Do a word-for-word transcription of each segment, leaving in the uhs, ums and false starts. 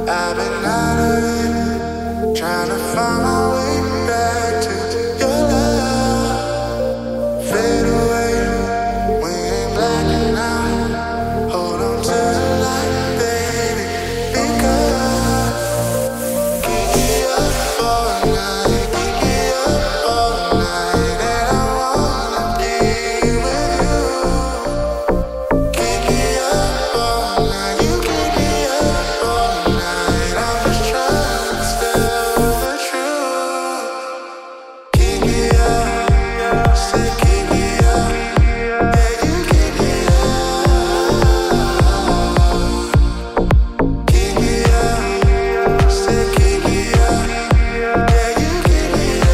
I've been out of it, trying to find my way back to your love. Fade away, we ain't blacking out. Hold on to the light, baby, because keep me up all night, keep me up all night, and I wanna be with you. Keep me up all night, you keep me up all night. I'm just trying to tell the truth. Keep me up, say keep me up, yeah, you keep me up. Keep me up, say keep me up, yeah, you keep me up.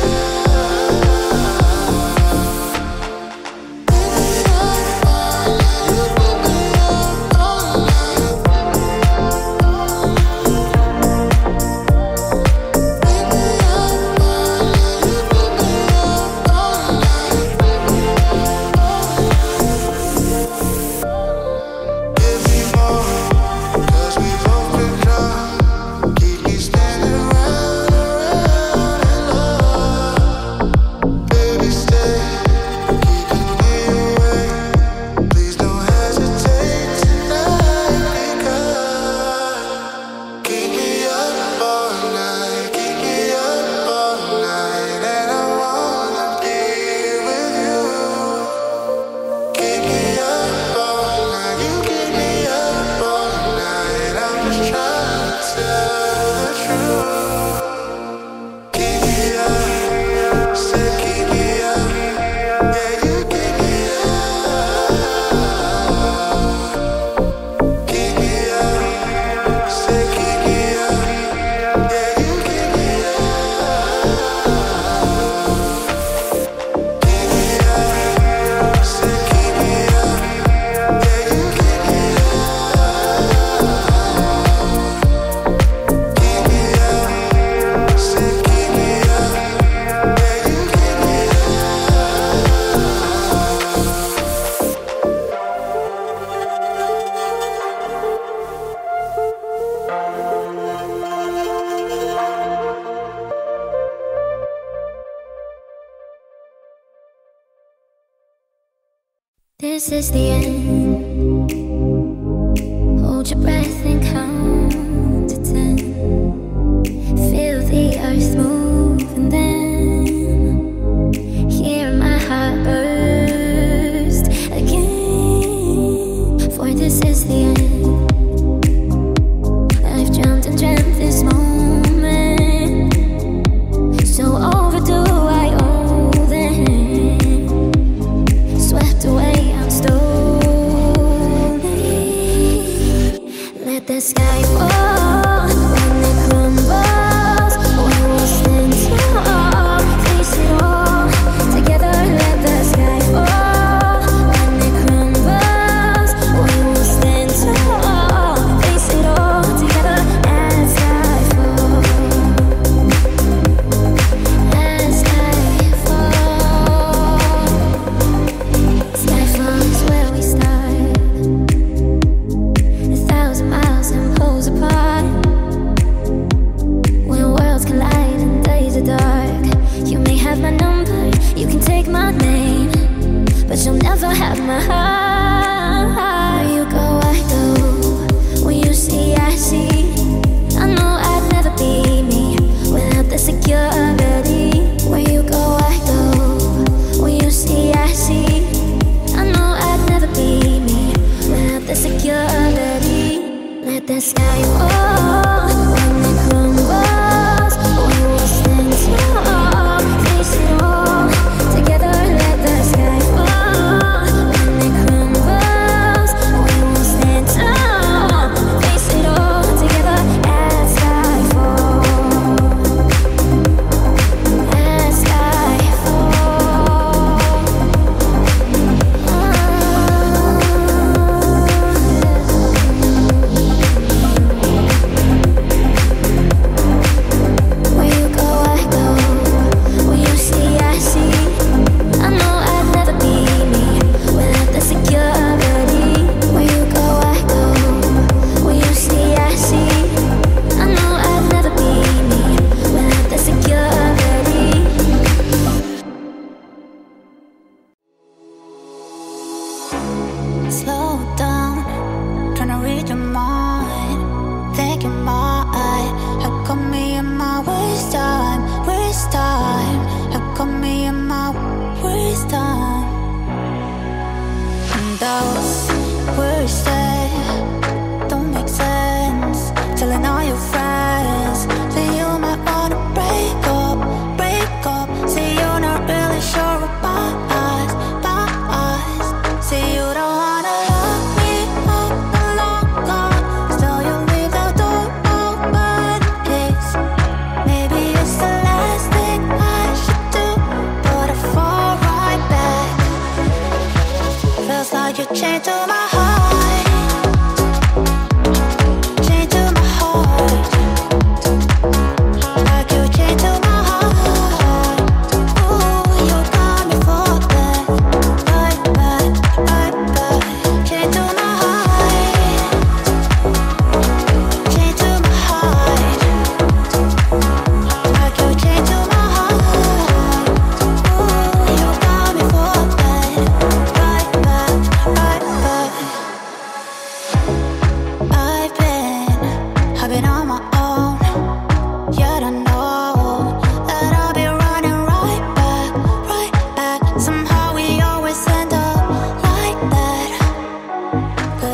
Give me more, 'cause we both been drunk. Keep me spinning round and round in love. Baby, stay, keeping me away. Please don't hesitate tonight, because keep me up all night, keep me up all night, and I wanna be with you. Keep me up all night, you keep me up all night. I'm just trying to tell the truth. Keep me up, say keep me up, yeah, you keep me up. Keep me up, say keep me up, yeah, you keep me up. Keep me up, say keep me up, yeah, you keep me up. Keep me up, say keep me up, yeah, you keep me up. This is the end. Hold your breath and count to ten. Feel the earth move and then hear my heart burst again. For this is the end. I've dreamt and dreamt this moment, so overdue I owe them. Swept away, I'm slowly. Let the sky fall when it crumbles. We will stand tall, face it all together. Let the sky fall when it crumbles. We will stand tall, face it all together. As I fall, as I fall. Skyfall is where we start. A thousand miles and poles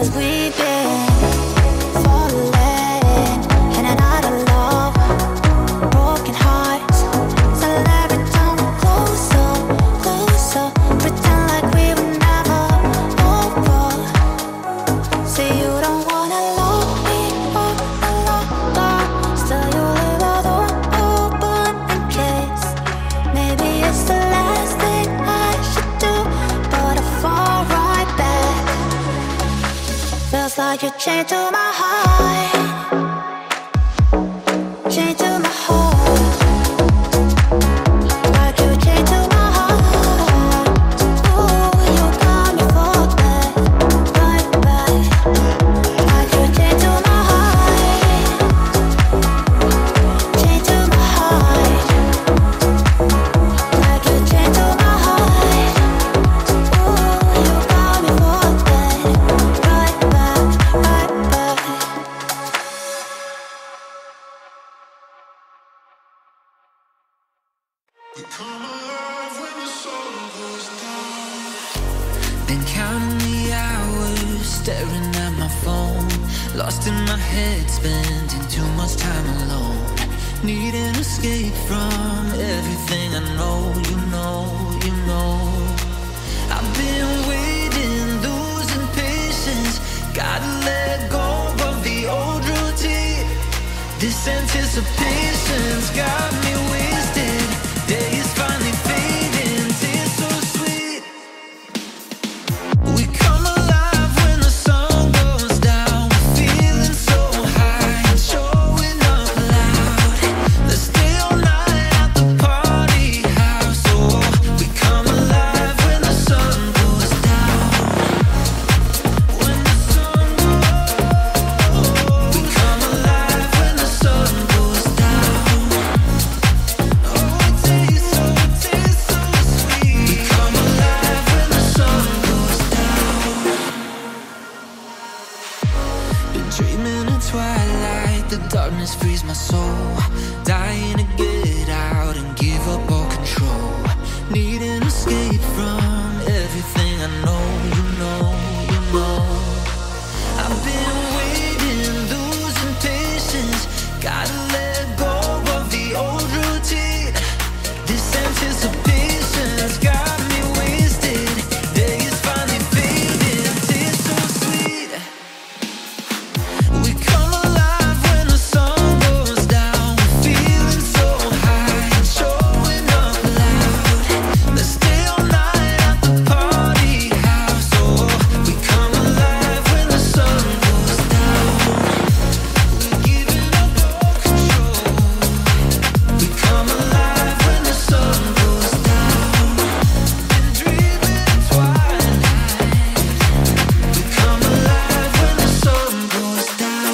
we've been falling in and out of love, broken hearts. So let it come closer, closer. Pretend like we were never over. Say you don't wanna lock me up, lock up. Still you leave the door open in case. Maybe it's the last thing I should do, but I fall right back. Feels like you're chained to my heart, chained to my heart. Like you're chained to my heart. Ooh, you got me fucked back, right back. Like you're chained to my heart, chained to my heart. Like you're chained to my heart. Ooh, you got me fucked back, right back, right back. Been counting the hours, staring at my phone, lost in my head, spending too much time alone. Need an escape from everything I know, you know, you know. I've been waiting, losing patience, gotta let go of the old routine. This anticipation's got me wasted, days finally fading, tastes so sweet. We come alive when the sun goes down, feeling so high and showing up loud. Let's stay all night at the party house. Oh, we come alive when the sun goes down. When the sun goes, we come alive when the sun goes down. Oh, it tastes so, it tastes so sweet. We come alive when the sun goes down. Been dreaming of twilight, the darkness frees my soul. Dying to get out and give up all control. Need an escape from everything I know, you know, you know. I've been waiting, losing patience, gotta let go of the old routine. This anticipation's got me wasted, days finally fading, tastes so sweet. We come alive when the sun goes down, feeling so high and showing up loud. Let's stay all night at the party house. Oh, we come alive when the sun goes down. We're giving up all control. We come alive when the sun goes down. Been dreaming of twilight. We come alive when the sun goes down.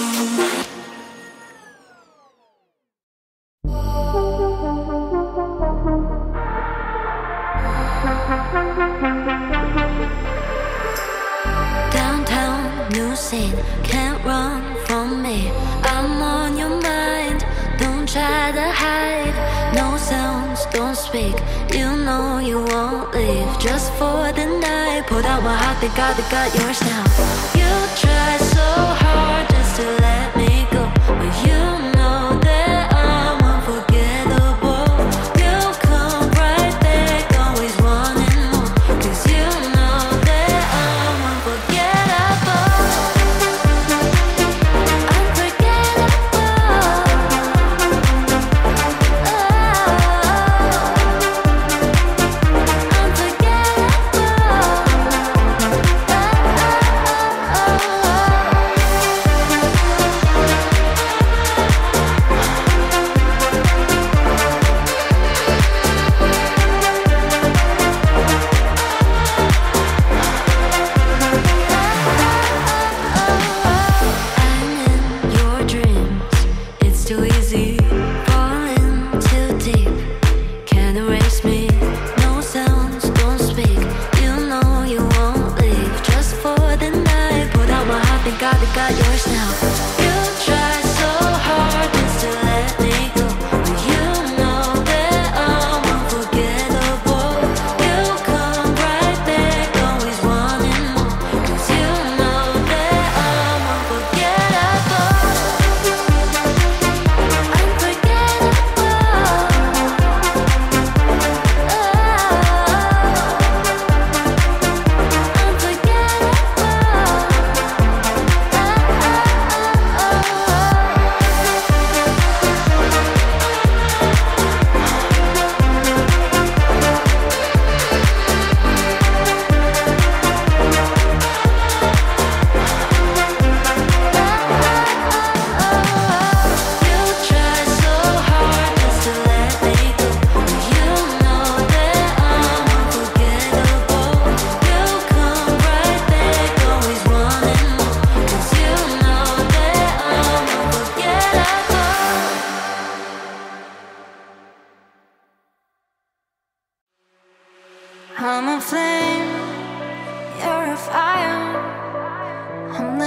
Downtown, new scene, can't run from me. I'm on your mind, don't try to hide. No sounds, don't speak, you know you won't leave. Just for the night, put out my heart, they got, they got yours now. You try so hard just to let me go, but you know that I'm unforgettable. You come right back, always wanting more, 'cause you know that I'm unforgettable. got yours now. You try so hard just to let me go, but you know that I'm unforgettable. You come right back, always wanting more, 'cause you know that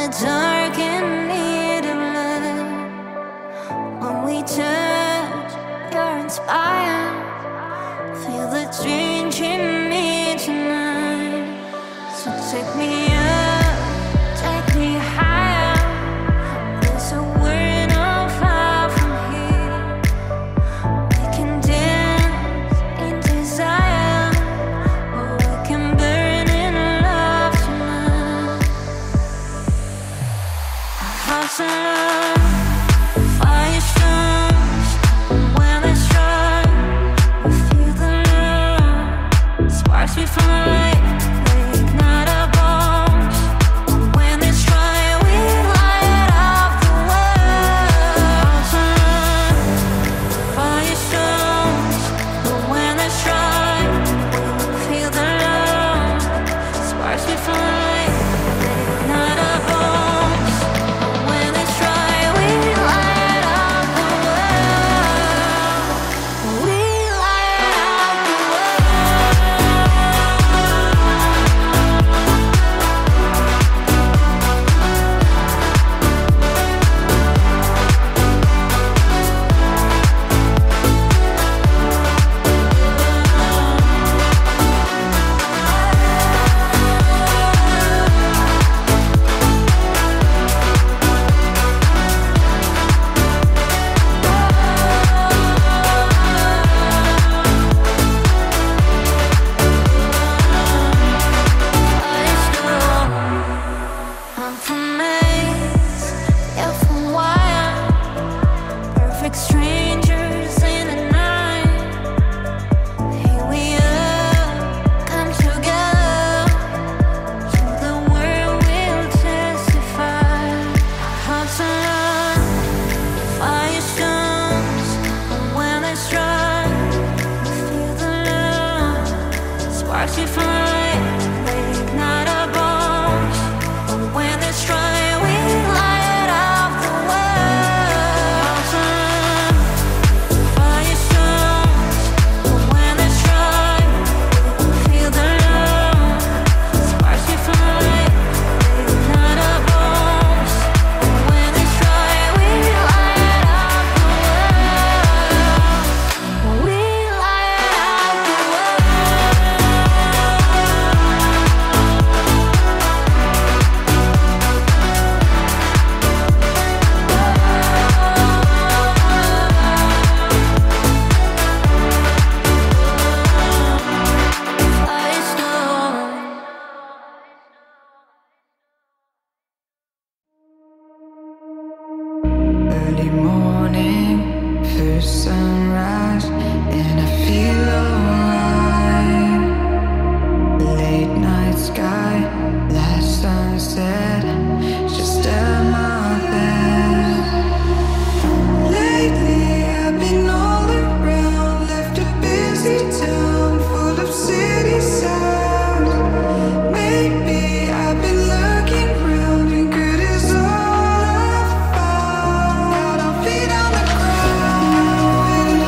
dark in need of love. When we touch, you're inspired. Feel the change in me tonight. So take me up, take me higher. There's a world not far from here. We can dance in desire, or we can burn in love tonight. Our hearts are love, fire stones. When they strike, we feel the love. Sparks we fly, they ignite our bones. When they strike, we light up the world. Fire stones, but when they strike, we feel the love. Sparks we fly, they ignite our bones. When they strike, we light up the world. We light up the I'm from Maze, you're from Wire. Perfect strangers in the night. Here we are, come together. To the world we'll testify. Hearts are love, fire stones. And when they strike, we feel the love. Sparks we fly, they ignite our bones. When they strike, we light up the world. Fire stones. When they strike, we feel the love. Sparks we fly, they ignite our bones. When they strike, we light up the world. We light up the fire stone. Early morning, first sunrise, and I feel alright. Late night sky, last sunset, just at my best. Lately I've been all around, left a busy town full of city sounds. Maybe I've been looking round and good is all I've found. Got our feet on the ground,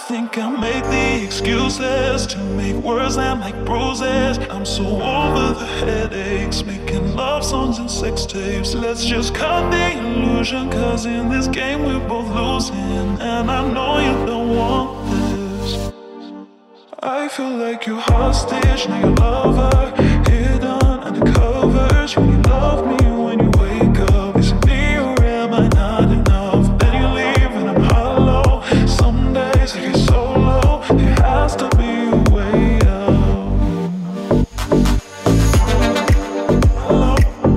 think I make the excuses to make words land like bruises. I'm so over the headaches, making love songs and sex tapes. Let's just cut the illusion, cause in this game we're both losing. And I know you don't want this. I feel like you're hostage, now your lover, hidden under covers. You only love me when you wake up. Is it me or am I not enough? Then you leave and I'm hollow. Some days I get so low, there has to be a way out. Hello?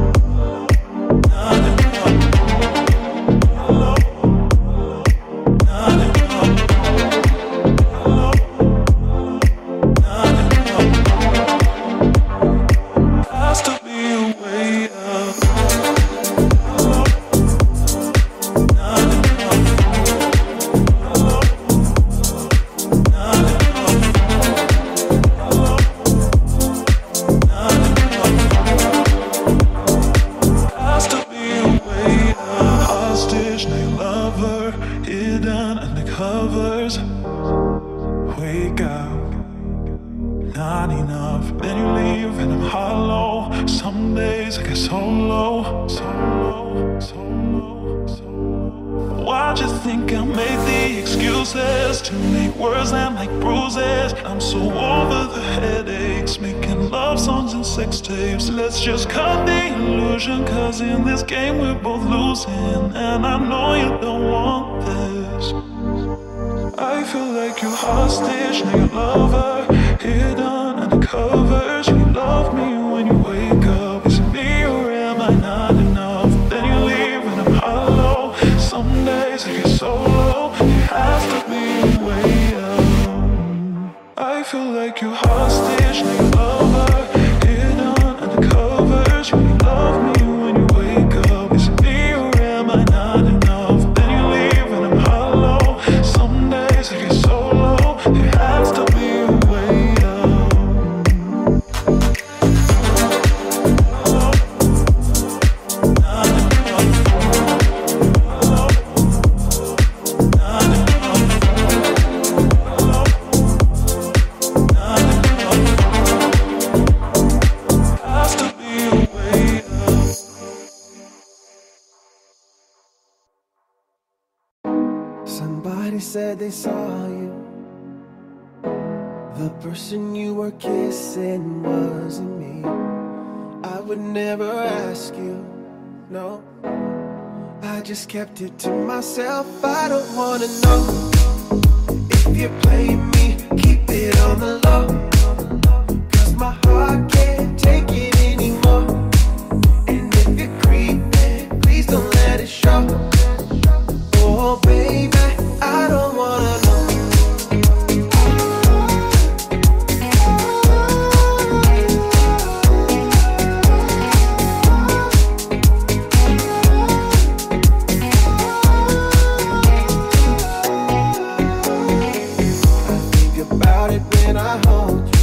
Not enough. Hello? Not enough. Hello? Not enough. Has to be a way out. Hello? Not enough. Hello? Not enough. Hello? Not enough. Has to be a way out. Hostage, now your lover, hidden under covers. Wake up, not enough. Then you leave and I'm hollow. Some days I get so low, so low, so low, so low. Why'd you think I made the excuses to make words land like bruises? I'm so over the headaches, making love songs and sex tapes. Let's just cut the illusion, cause in this game we're both losing. And I know you don't want this. I feel like you're hostage, now your lover, hidden under covers. You love me when you wake up. Is it me or am I not enough? Then you leave and I'm hollow. Some days I get so low, there has to be a way out. I feel like you're hostage, now your lover, hidden under covers. You love me when you wake up. Is it me or am I not enough? Then you leave and I'm hollow. Some days I get so low, there has to be a way out. Hello? Not enough. Hello? Not enough. Hello? Not enough. Has to be a way out. Somebody said they saw you. The person you were kissing wasn't me. I would never ask you, no. I just kept it to myself. I don't wanna know if you're playing me. Keep it on the low, cause my heart can't take it anymore. And if you're creeping, please don't let it show. Oh baby, I don't wanna know. I think about it when I hold you.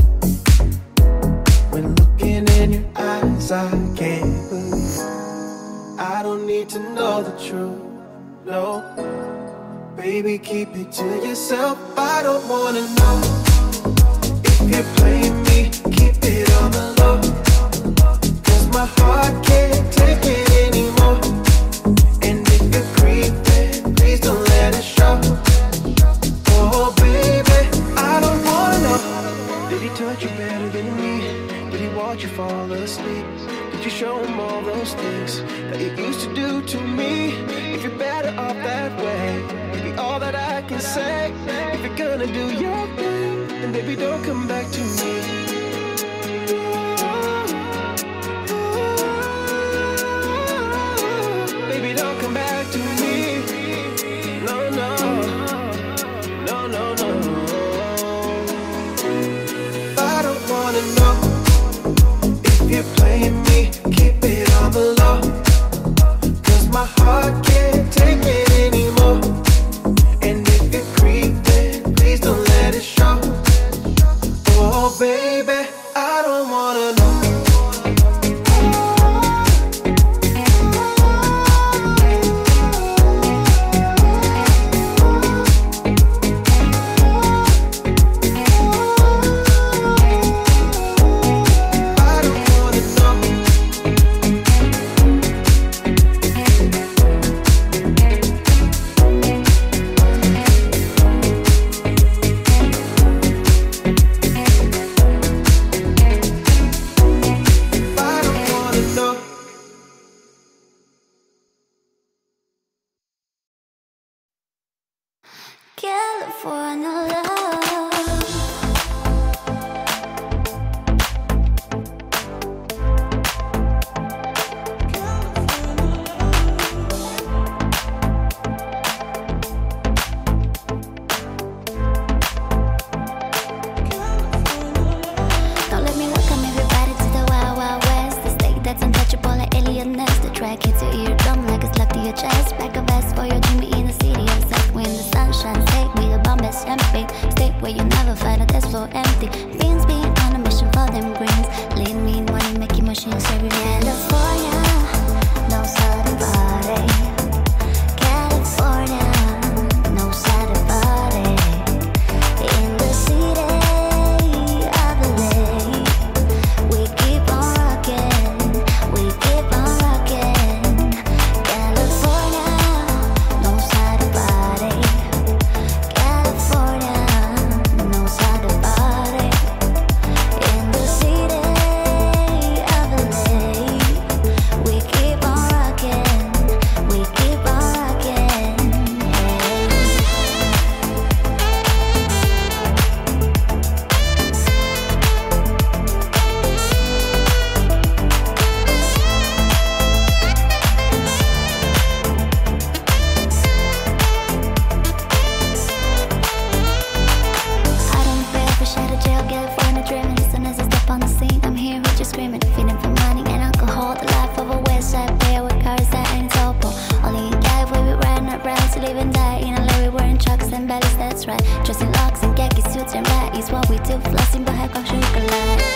When looking in your eyes, I can't believe I don't need to know the truth, no. Baby, keep it to yourself. I don't wanna know if you're playing me. Keep it on the low, cause my heart can't take it anymore. And if you're creeping, please don't let it show. Oh baby, I don't wanna know. Did he touch you better than me? Did he watch you fall asleep? Did you show him all those things that you used to do to me? If you're better off that way, maybe all that I can say. If you're gonna do your thing, then baby don't come back to me. Baby don't come back to me. No, no, no, no, no. I don't wanna know if you're playing me. Keep it on the low, cause my heart can't take it anymore. And if you're creeping, please don't let it show. Oh baby, you flossing bahag ang chocolate.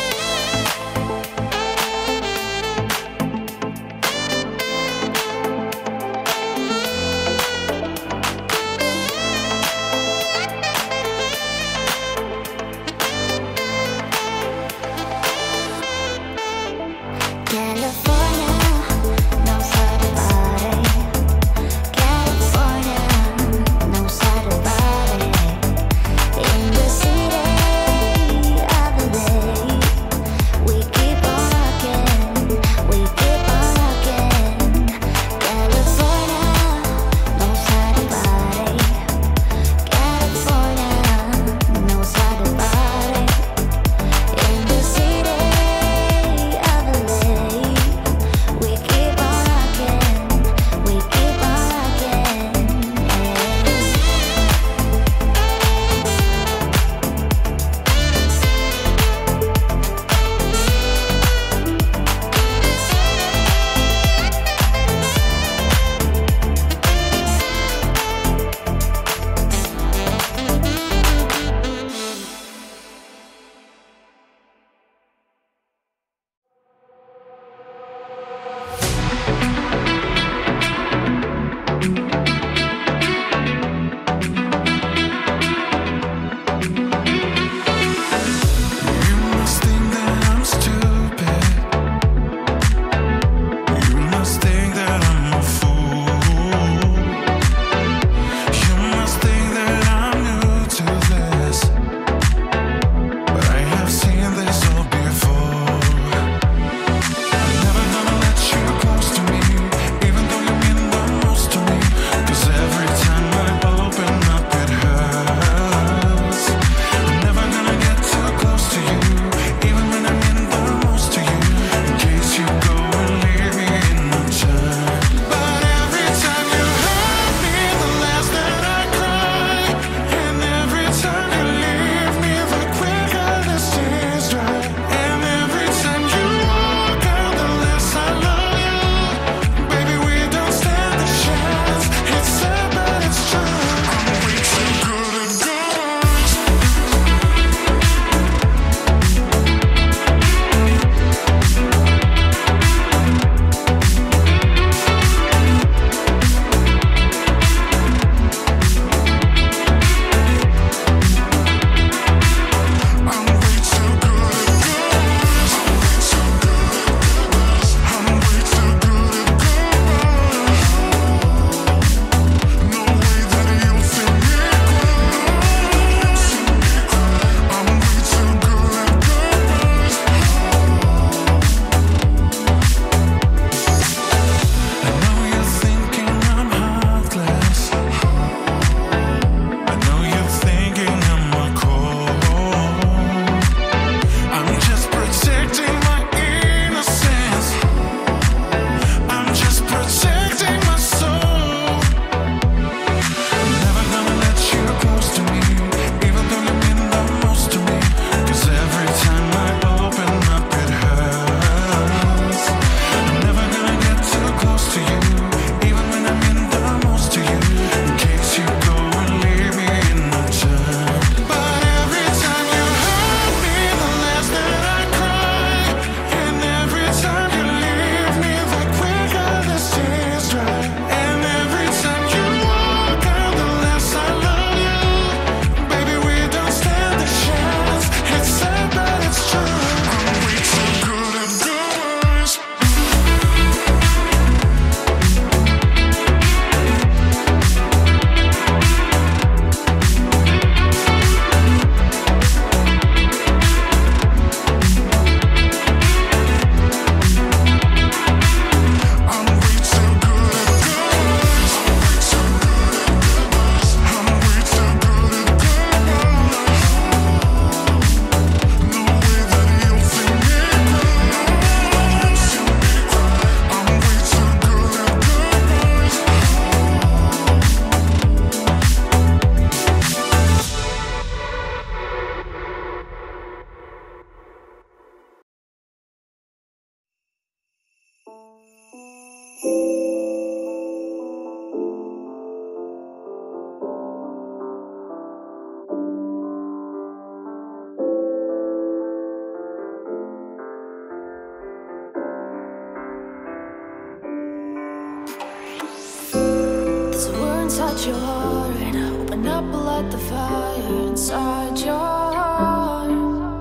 inside your heart. Open up and light the fire inside your heart.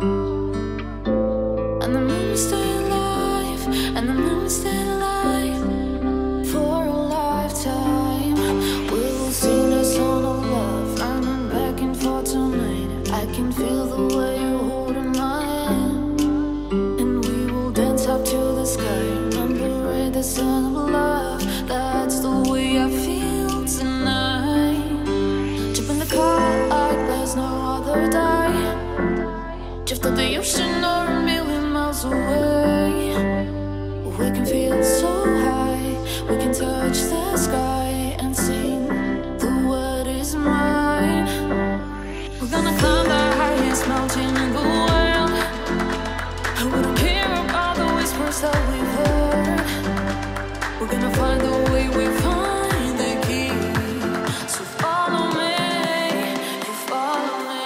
And the moon will stay alive, and the moon will stay alive for a lifetime. We'll sing a song of love, running back and forth tonight. I can feel the way you're holding my hand, and we will dance up to the sky. Remember it, the sun of love. That's the way I feel tonight. Jump in the car like there's no other day. Drift to the ocean or a million miles away. We can feel so high, we can touch the sky and sing the word is mine. We're gonna climb the highest mountain in the world. I wouldn't care about the whispers that we've heard. We're gonna find the way we find the key. So follow me, you follow me.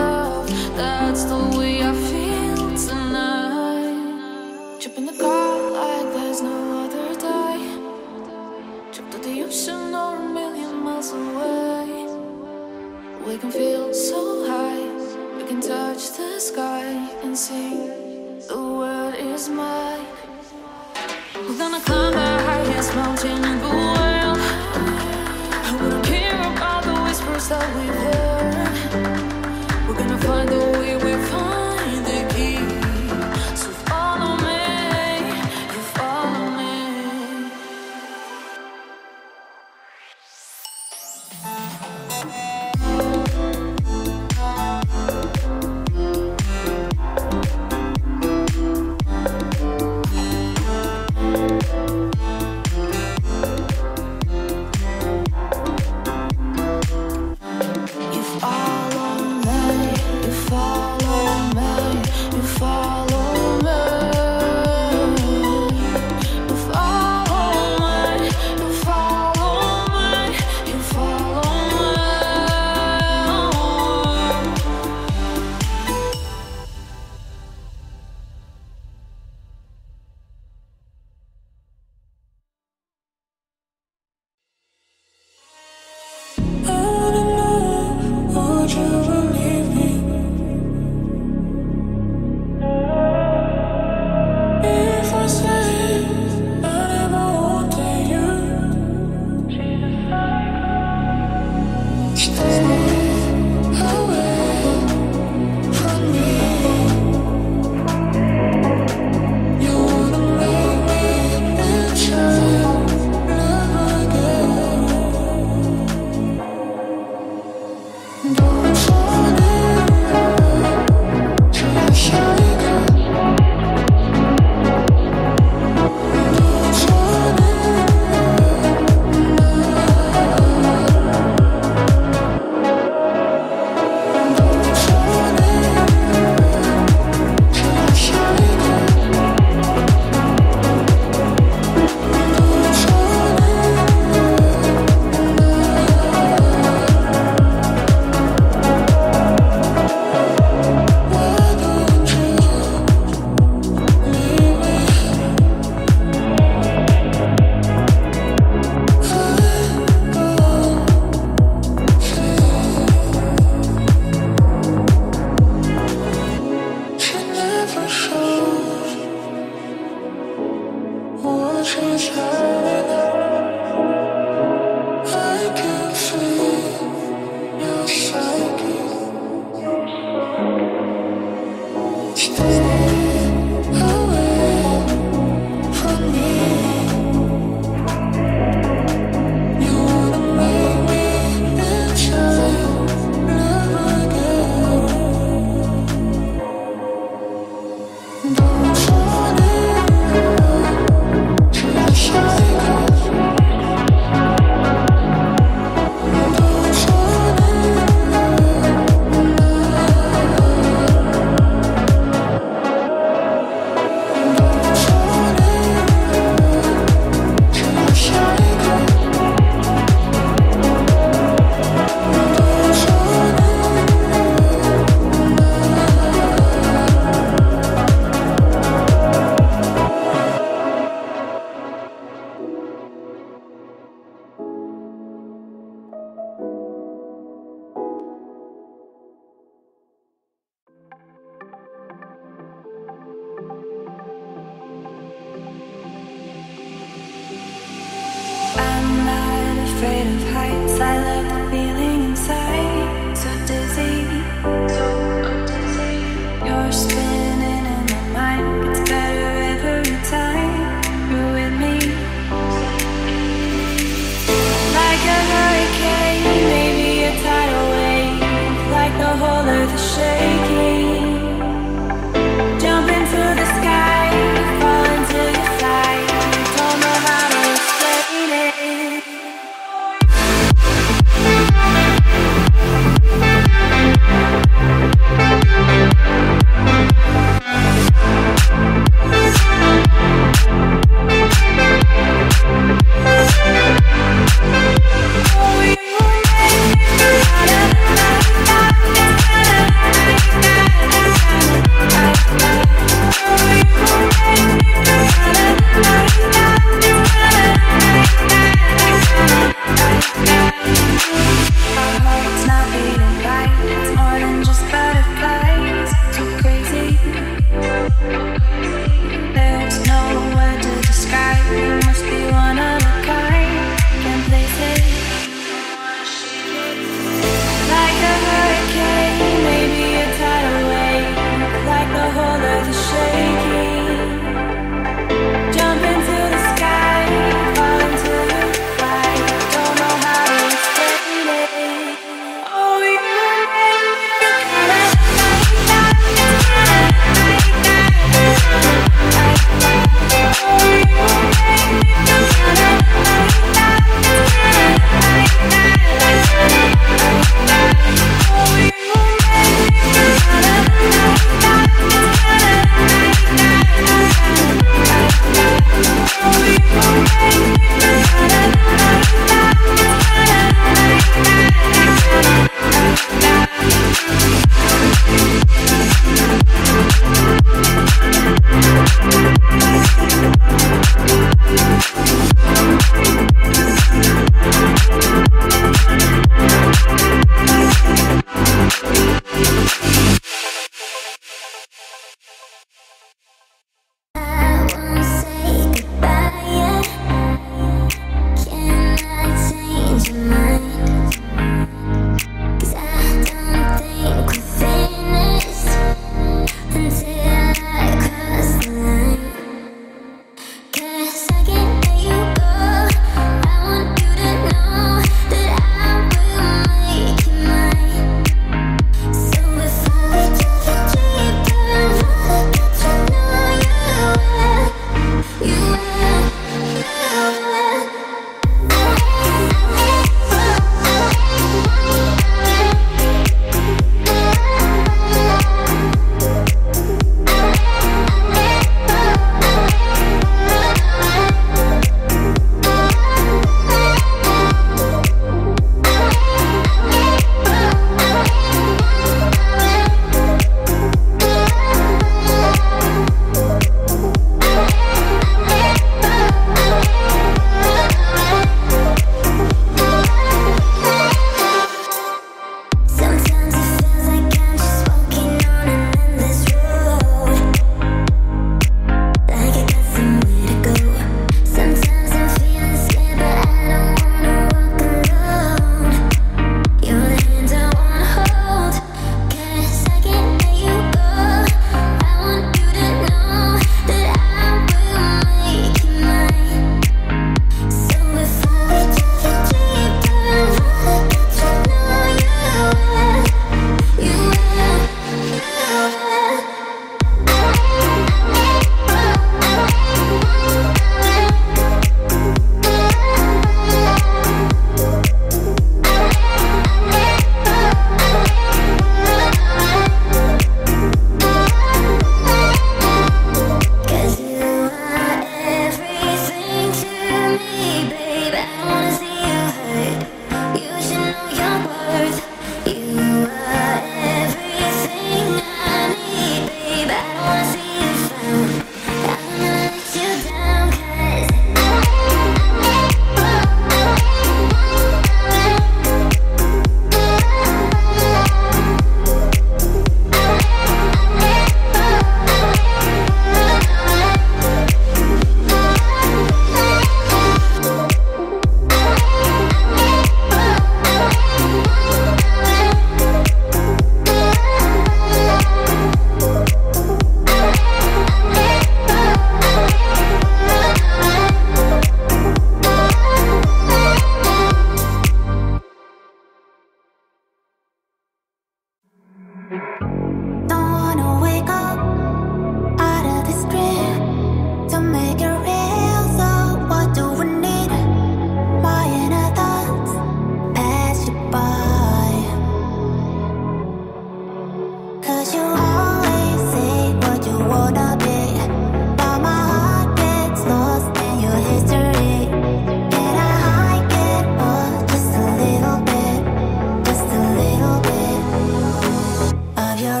Your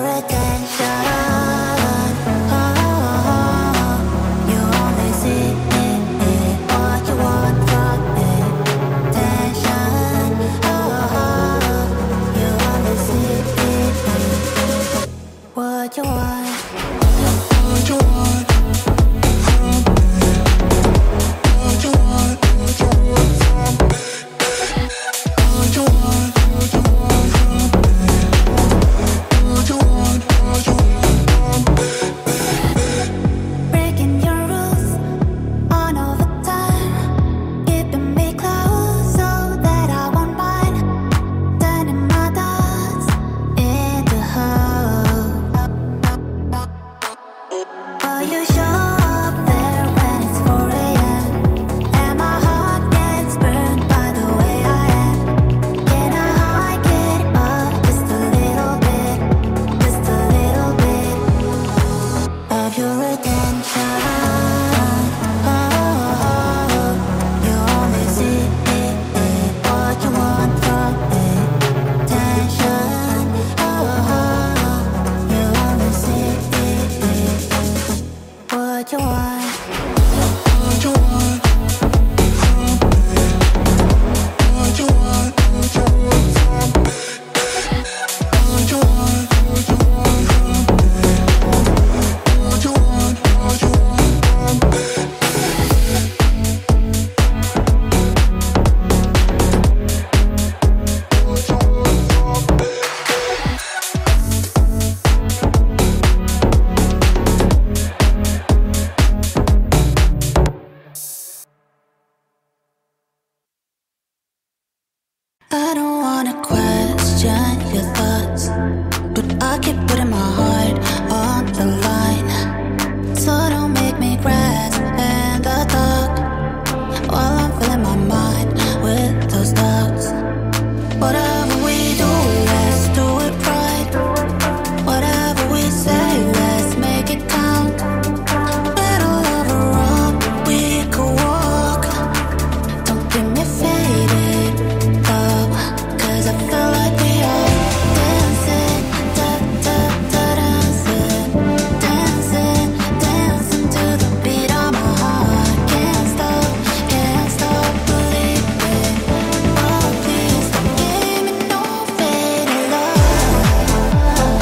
I keep putting my heart on the line, so don't make me crash in the dark while I'm filling my mind with those doubts. Whatever we do, let's do it right. Whatever we say, let's make it count. Middle of a road we could walk. Don't get me faded, love, 'cause I feel like we are dancing, da da da dancing, dancing, dancing to the beat of my heart. Can't stop, can't stop believing. Oh, please don't give me no faded love,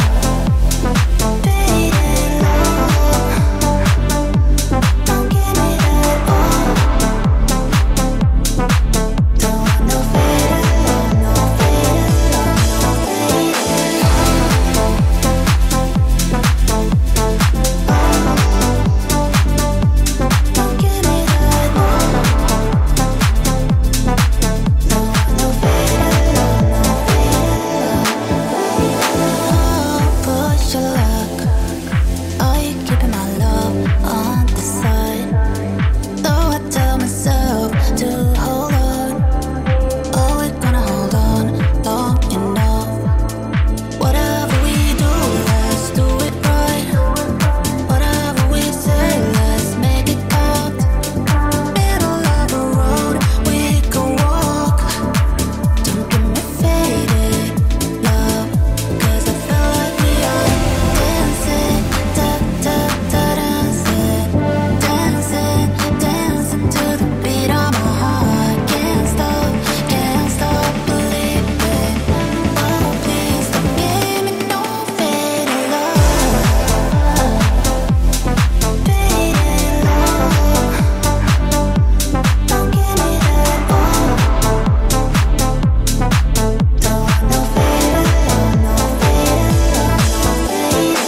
faded love. Don't give me that, oh. Don't want no faded love, no faded love, no faded love. Don't give me that, oh. Don't want no faded love, no faded love. Push your luck. Are you keeping my love on the side? Though I tell myself to hold on. Are we gonna hold on long enough? Whatever we do, let's do it right. Whatever we say, let's make it count. Middle of a road we could walk. Don't get me faded, love, 'cause I feel like we are dancing, da da da dancing, dancing, dancing to the beat of my heart. Can't stop, can't stop believing. Oh, please don't give me no faded love, faded love. Don't give me that, oh. Don't want no faded love, no faded love, no faded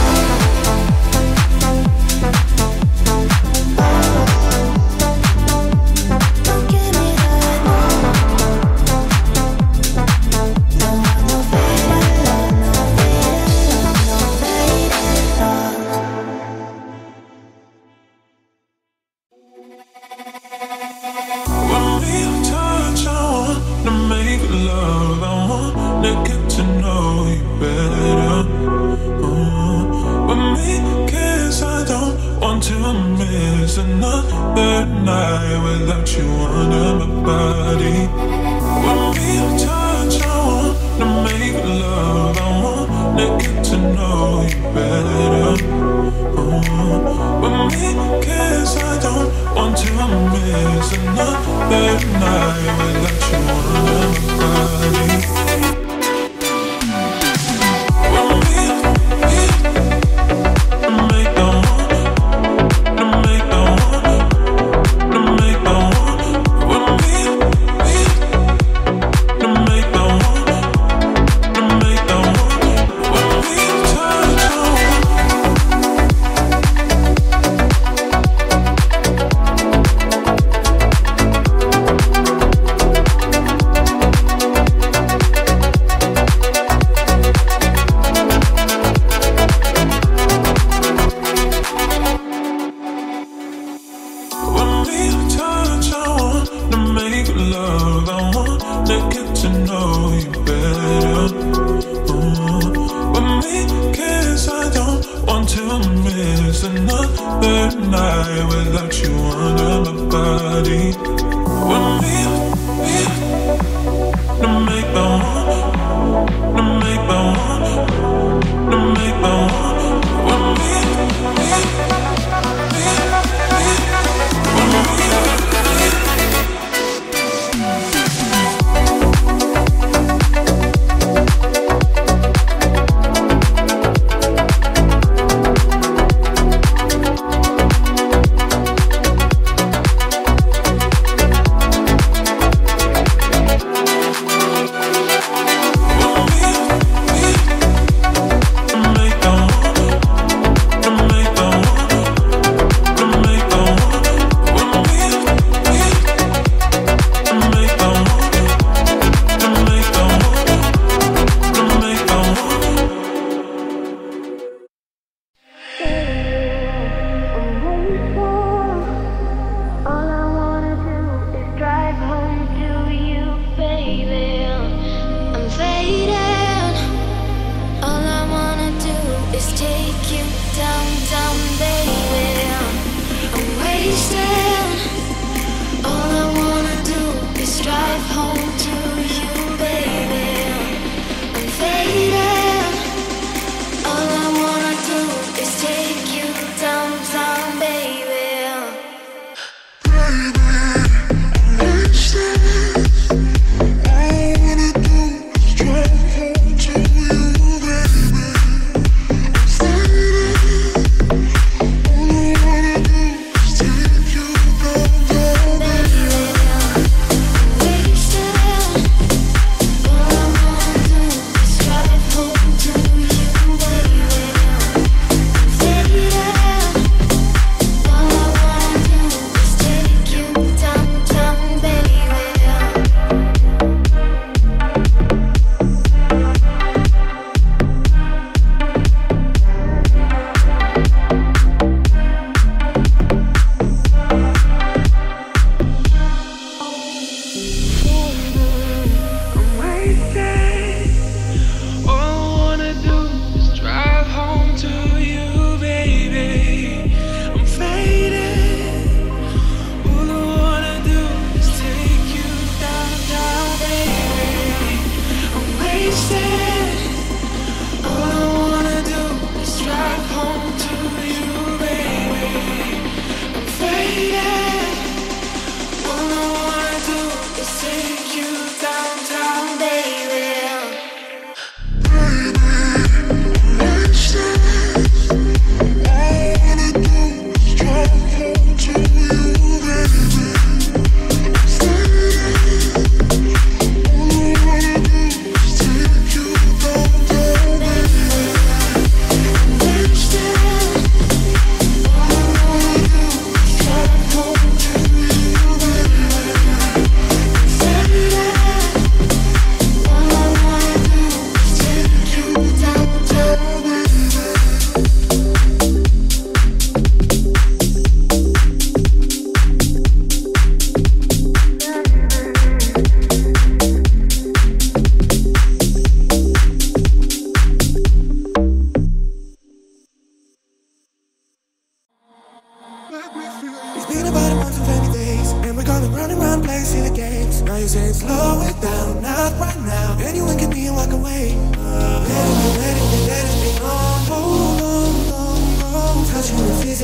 love. Don't give me that, oh. Don't want no faded love, no faded love, no faded love. When we touch, I wanna make love. I wanna get to know you better. Uh, When we kiss, I don't want to miss another night without you under my body. When we touch, I wanna make love. I wanna get to know you better. Uh, When we kiss, I don't want to miss another night without you under my body. When we, we make the one, to make the one, to make the one. When we, we to make the one, to make the one. When we touch, I When we touch, I wanna make love. I wanna get to know you better. Uh, When we kiss, I don't want to miss another night without you under my body. When we, we to make the one, to make the one, to make the one. When we, we, we, we, when we.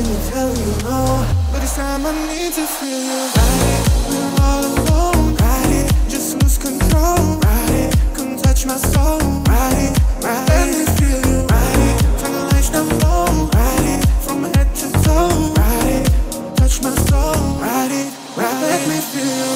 in me telling you no, but this time I need to feel you. Ride it, we're all alone. Ride it, just lose control. Ride it, come touch my soul. Ride it, ride it, let me feel you. Ride it, turn the lights down low. Ride it, from head to toe. Ride it, touch my soul. Ride it, ride it, let me feel you.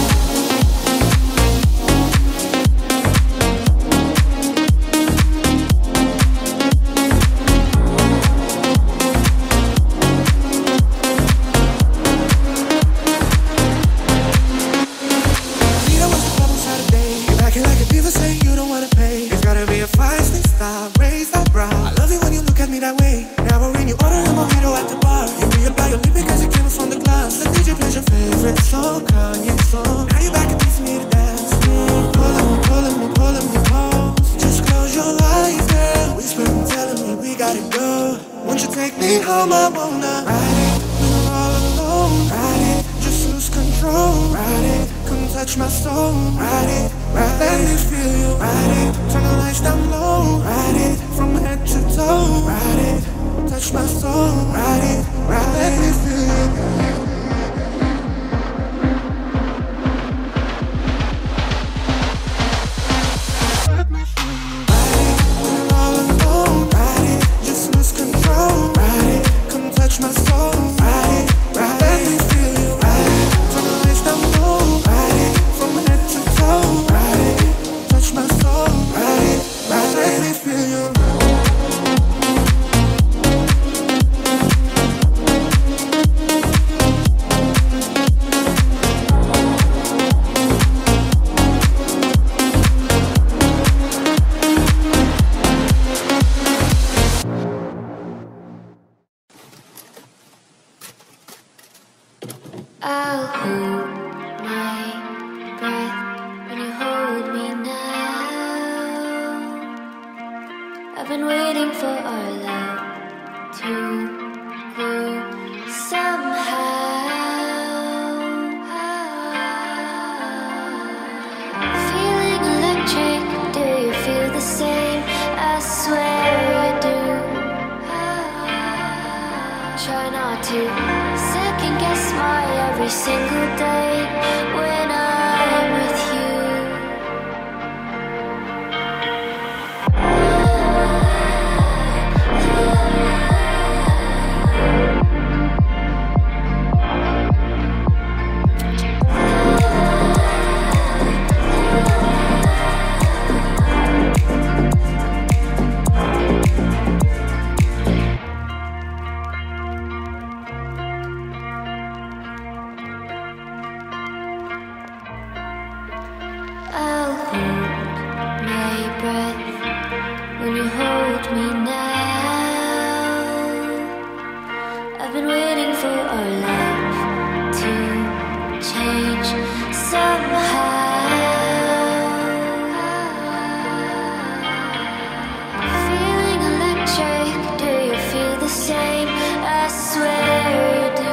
I'll hold my breath when you hold me now. I've been waiting for our love to grow somehow. Feeling electric, do you feel the same? I swear you do. Try not to second guess my every single day when I'm with you. I'll hold my breath when you hold me now. I've been waiting for our love to change somehow. Feeling electric, do you feel the same? I swear you do.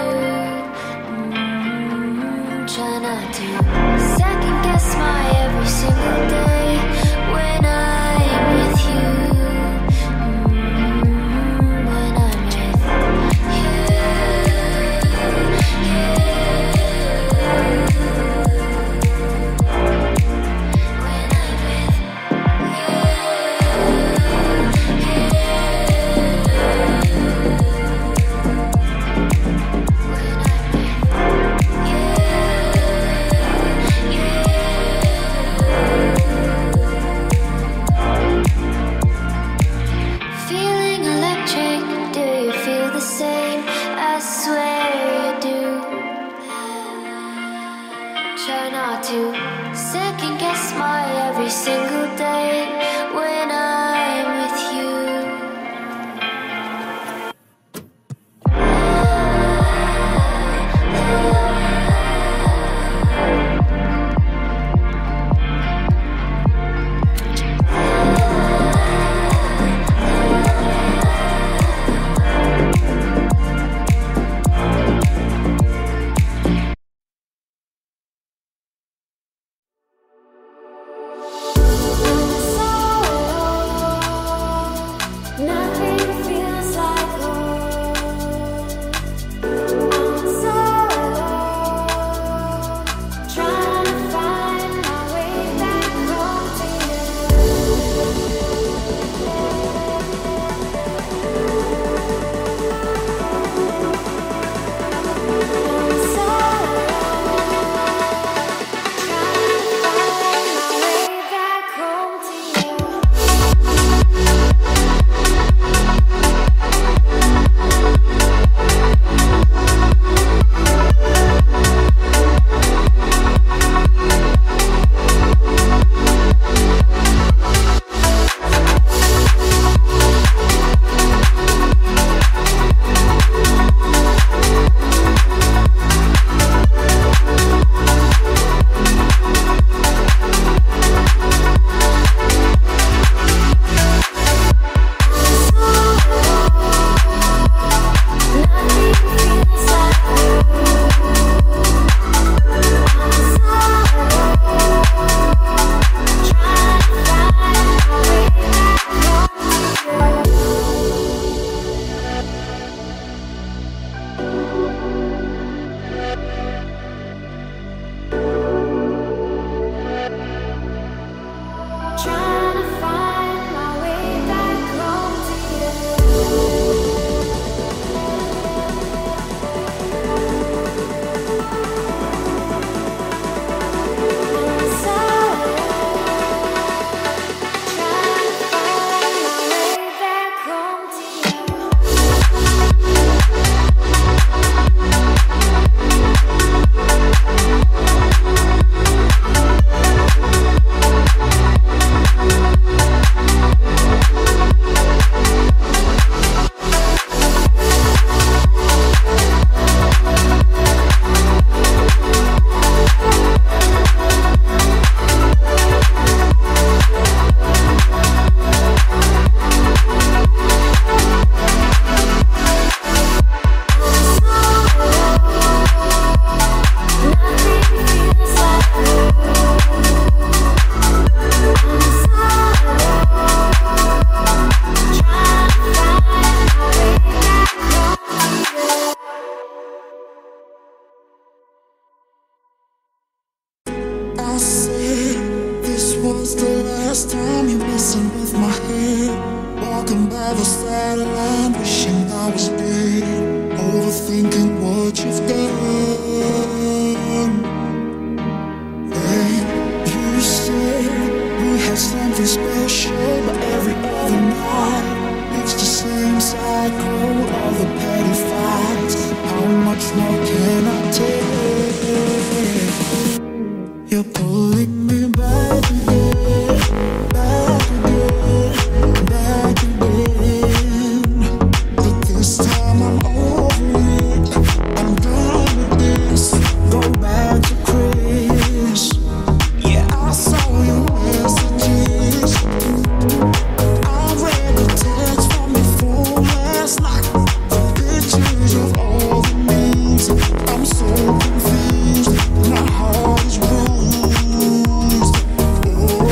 Mm, try not to second guess my every single day when I'm with you. Mm. rather sad and I'm wishing I was dead, overthinking what you've done. Hey, you said we had something special, but every other night it's the same cycle of the petty fights. How much more can I take? You're pulling me back again, back again, back again. But this time I'm over it, I'm done with this. Go back to Chris. Yeah, I saw your messages, I read the text from your phone last night, the pictures of all the memes. I'm so confused, my heart is bruised. Oh,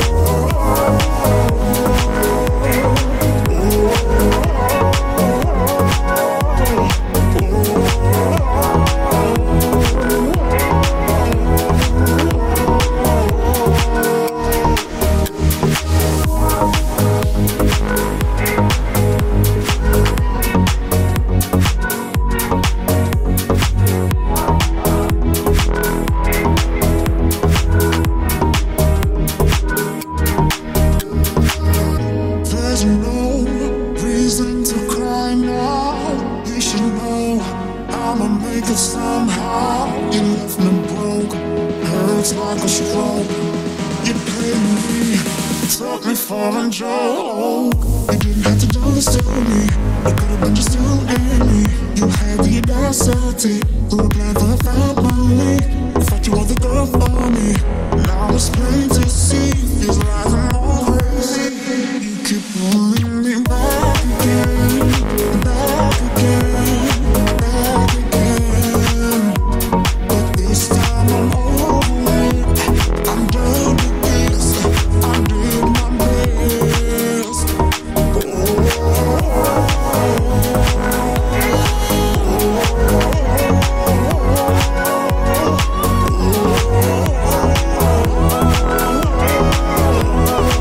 there's no reason to cry now. You should know I'ma make it somehow. You left me broke, hurts like a stroke. You played me, took me for a joke. You didn't have to do this to me, it could have been just you and me. You had the audacity to apply for a family. I thought you were the girl for me. Now it's plain to see these lies are more crazy. You keep pulling me back again, back again, back again. But this time I'm over it, I'm done with this. I did my best. Oh,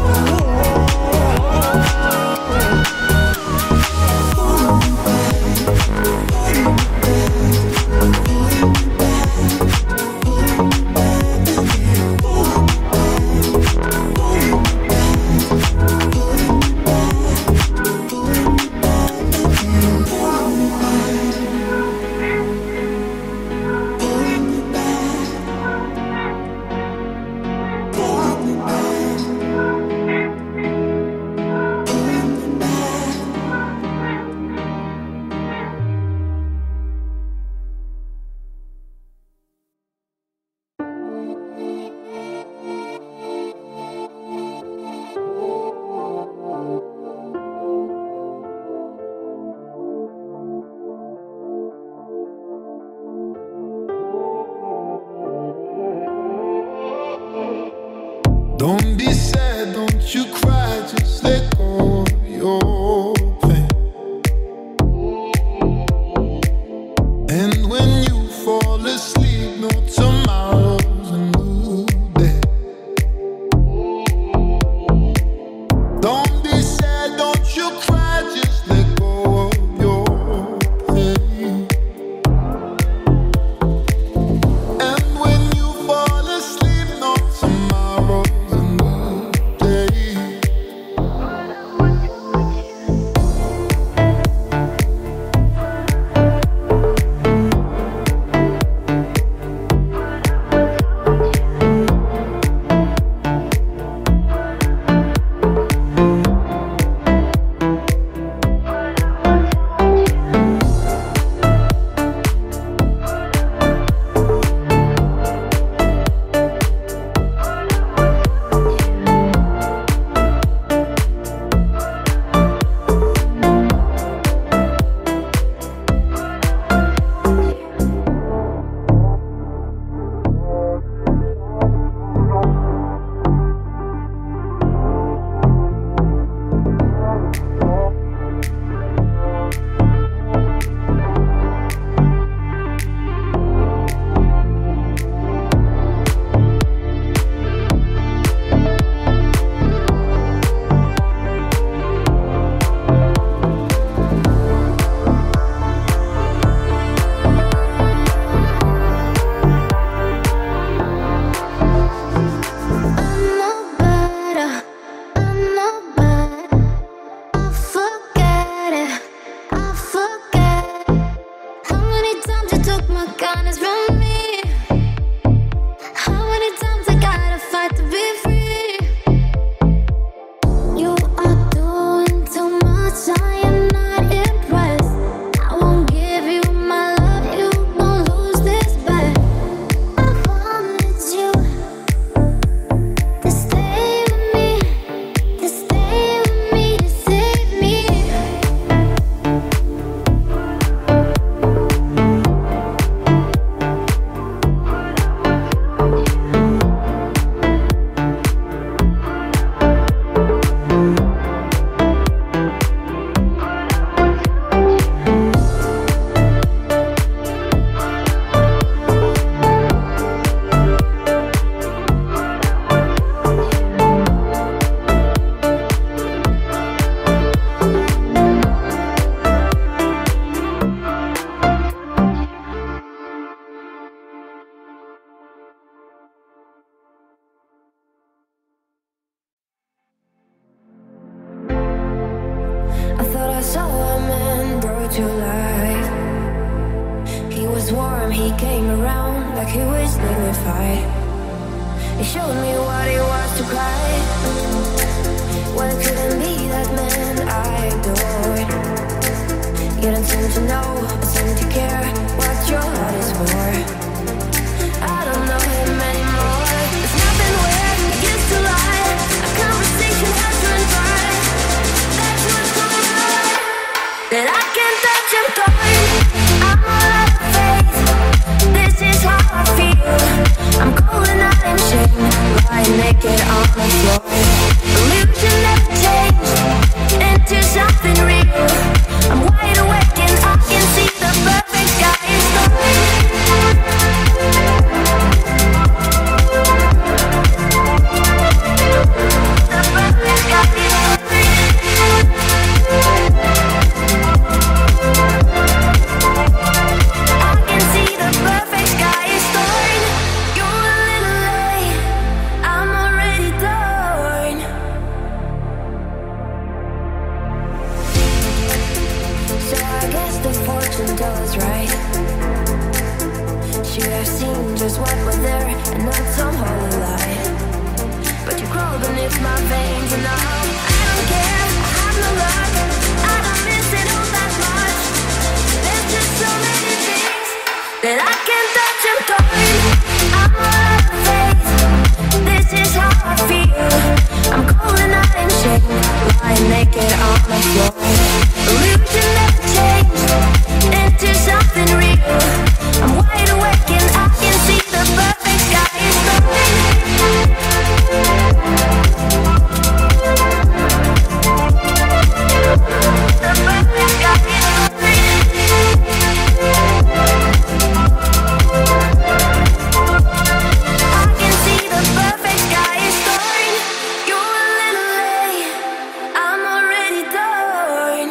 saw a man brought to life. He was warm, he came around like he was dignified. He showed me what it was to cry. Well, it couldn't be that man I adored. You don't seem to know, or seem to care what your heart is for. I don't know him anymore. There's nothing where he used to lie. A conversation has run dry. That's what's going on. That I can't touch him, going. I'm all out of faith. This is how I feel. I'm cold and I'm shaking, lying naked on the floor. Illusion never changed into something real. I'm wide awake and I can see the perfect sky is falling. The perfect sky is I can see the perfect sky is torn. You're a little late, I'm already torn. So I guess the fortune tells right. Should have seen just what was there and not some holy lie. But you crawl beneath my veins and now I don't care, I have no luck. I don't miss it all that much. There's just so many things that I can't touch and going. I'm all out of faith. This is how I feel. I'm cold and I'm shaking, lying naked on the floor. Illusion never changed into something real. I'm wide awake and I can see the perfect sky is falling. The perfect sky is I can see the perfect sky is torn. You're a little late, I'm already torn.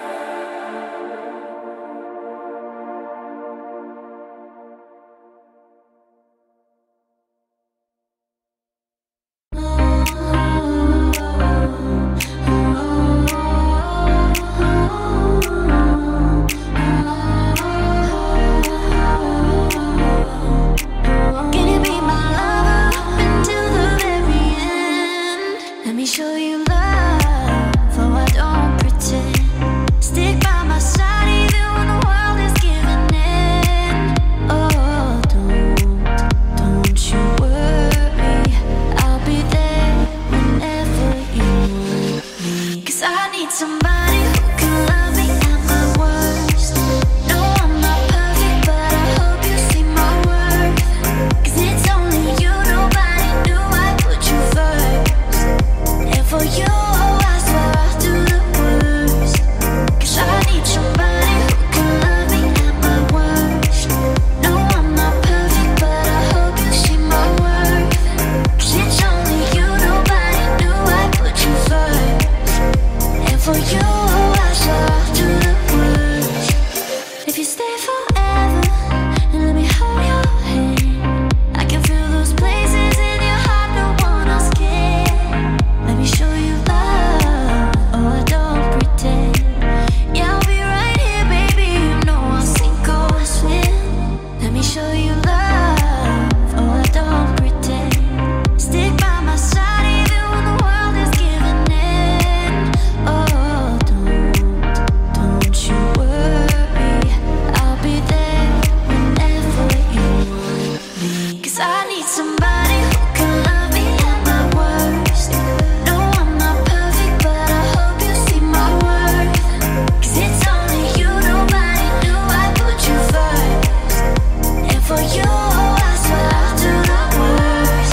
Can you be my lover until the very end? Let me show you love, for I don't pretend. Stick by my side even when the world is giving in. Oh, don't, don't you worry, I'll be there whenever you want me. 'Cause I need somebody who can love me at my worst. No, I'm not perfect, but I hope you see my worth. 'Cause it's only you, nobody knew I put you first. And for you, I swear I'll do the worst. 'Cause I need somebody who can love me at my worst. No, I'm not perfect, but I hope you see my worth. 'Cause it's only you, nobody knew I put you first. And for you, I swear I'll do the worst. If you stay forever and let me hold your hand, I can feel those places in your heart no one else can. Let me show you love, oh I don't pretend. Yeah, I'll be right here, baby, you know I'll sink or swim. Let me show you love, oh I don't pretend. Stick by my side even when the world is giving in. Oh, don't, don't you worry, I'll be there whenever you want me. 'Cause I need somebody who can love me at my worst. No, I'm not perfect, but I hope you see my worth. 'Cause it's only you, nobody knew I put you first. And for you, I swear I'll do the worst.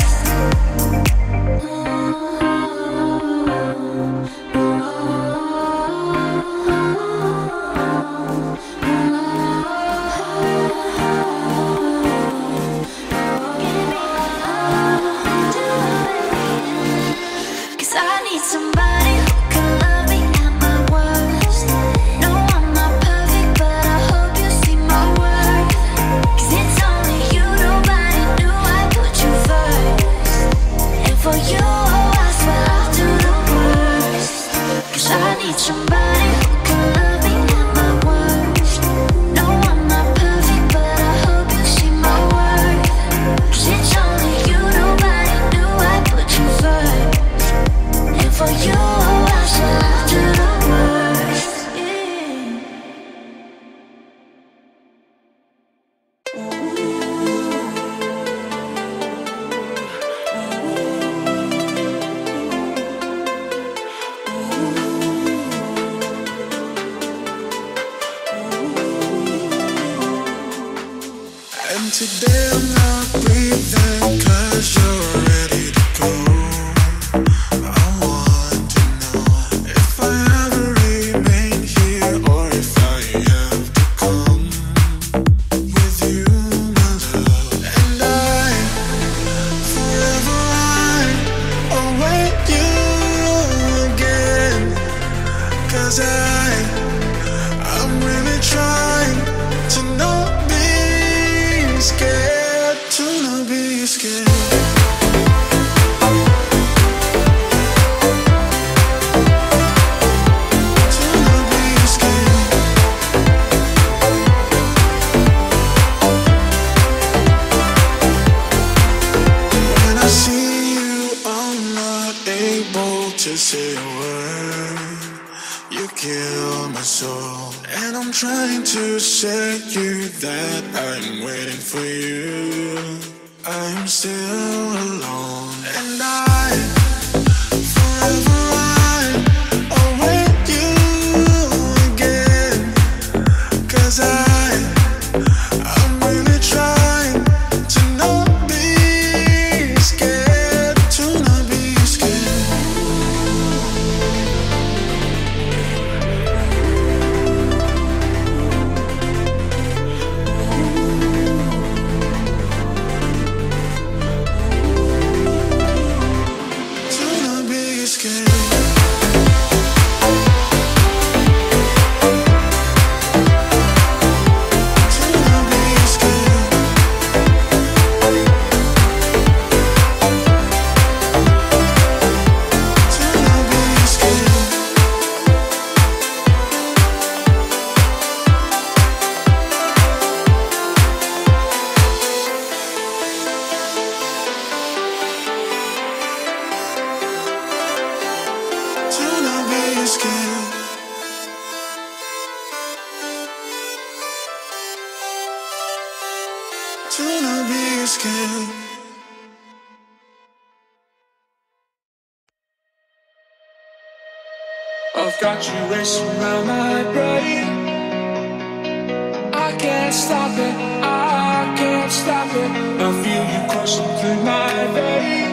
Cause I need somebody who can love me at my worst. No, I'm not perfect, but I hope you see my worth. 'Cause it's only you, nobody knew I put you first. And for you, I swear I'll do the worst. 'Cause I need somebody who can Today I'm not breathing 'cause you're ready to go. I want to know if I ever remain here or if I have to come with you, my love. And I, forever I await you again. 'Cause I, I'm really trying to not be scared, to not be scared. Say a word, you kill my soul. And I'm trying to say you that I'm waiting for you. I'm still alone. And I, forever I await you again. 'Cause I, I'm really trying to not be scared, to not be scared. I've got you racing around my brain. I can't stop it, I can't stop it. I feel you coursing through my vein.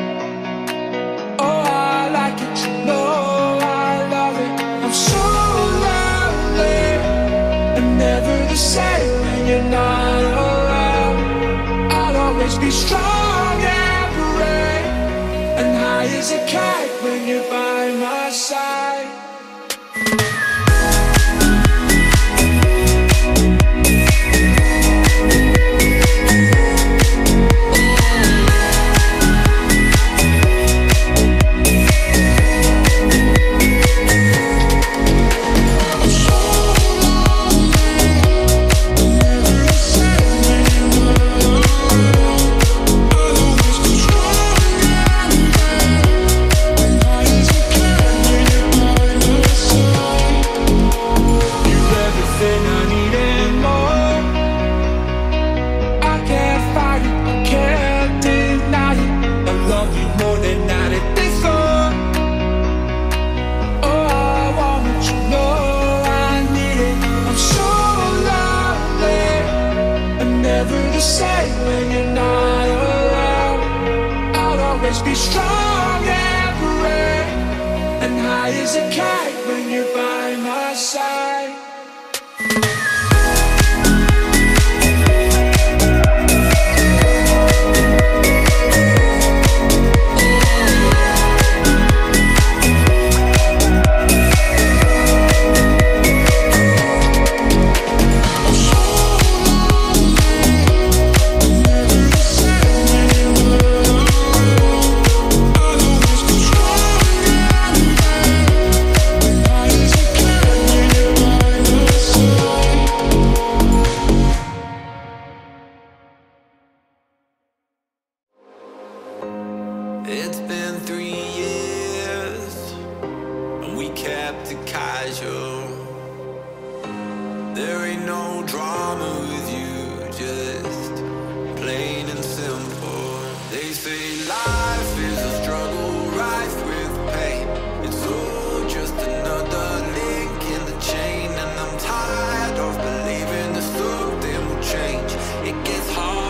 Oh, I like it, you know I love it. I'm so lonely and never the same when you're not around. I'll always be strong and brave and high as a kite when you're by my side. Be strong and brave and high as a kite when you're by my side. It's been three years and we kept it casual. There ain't no drama with you, just plain and simple. They say life is a struggle rife with pain. It's all just another link in the chain, and I'm tired of believing that something will change. It gets hard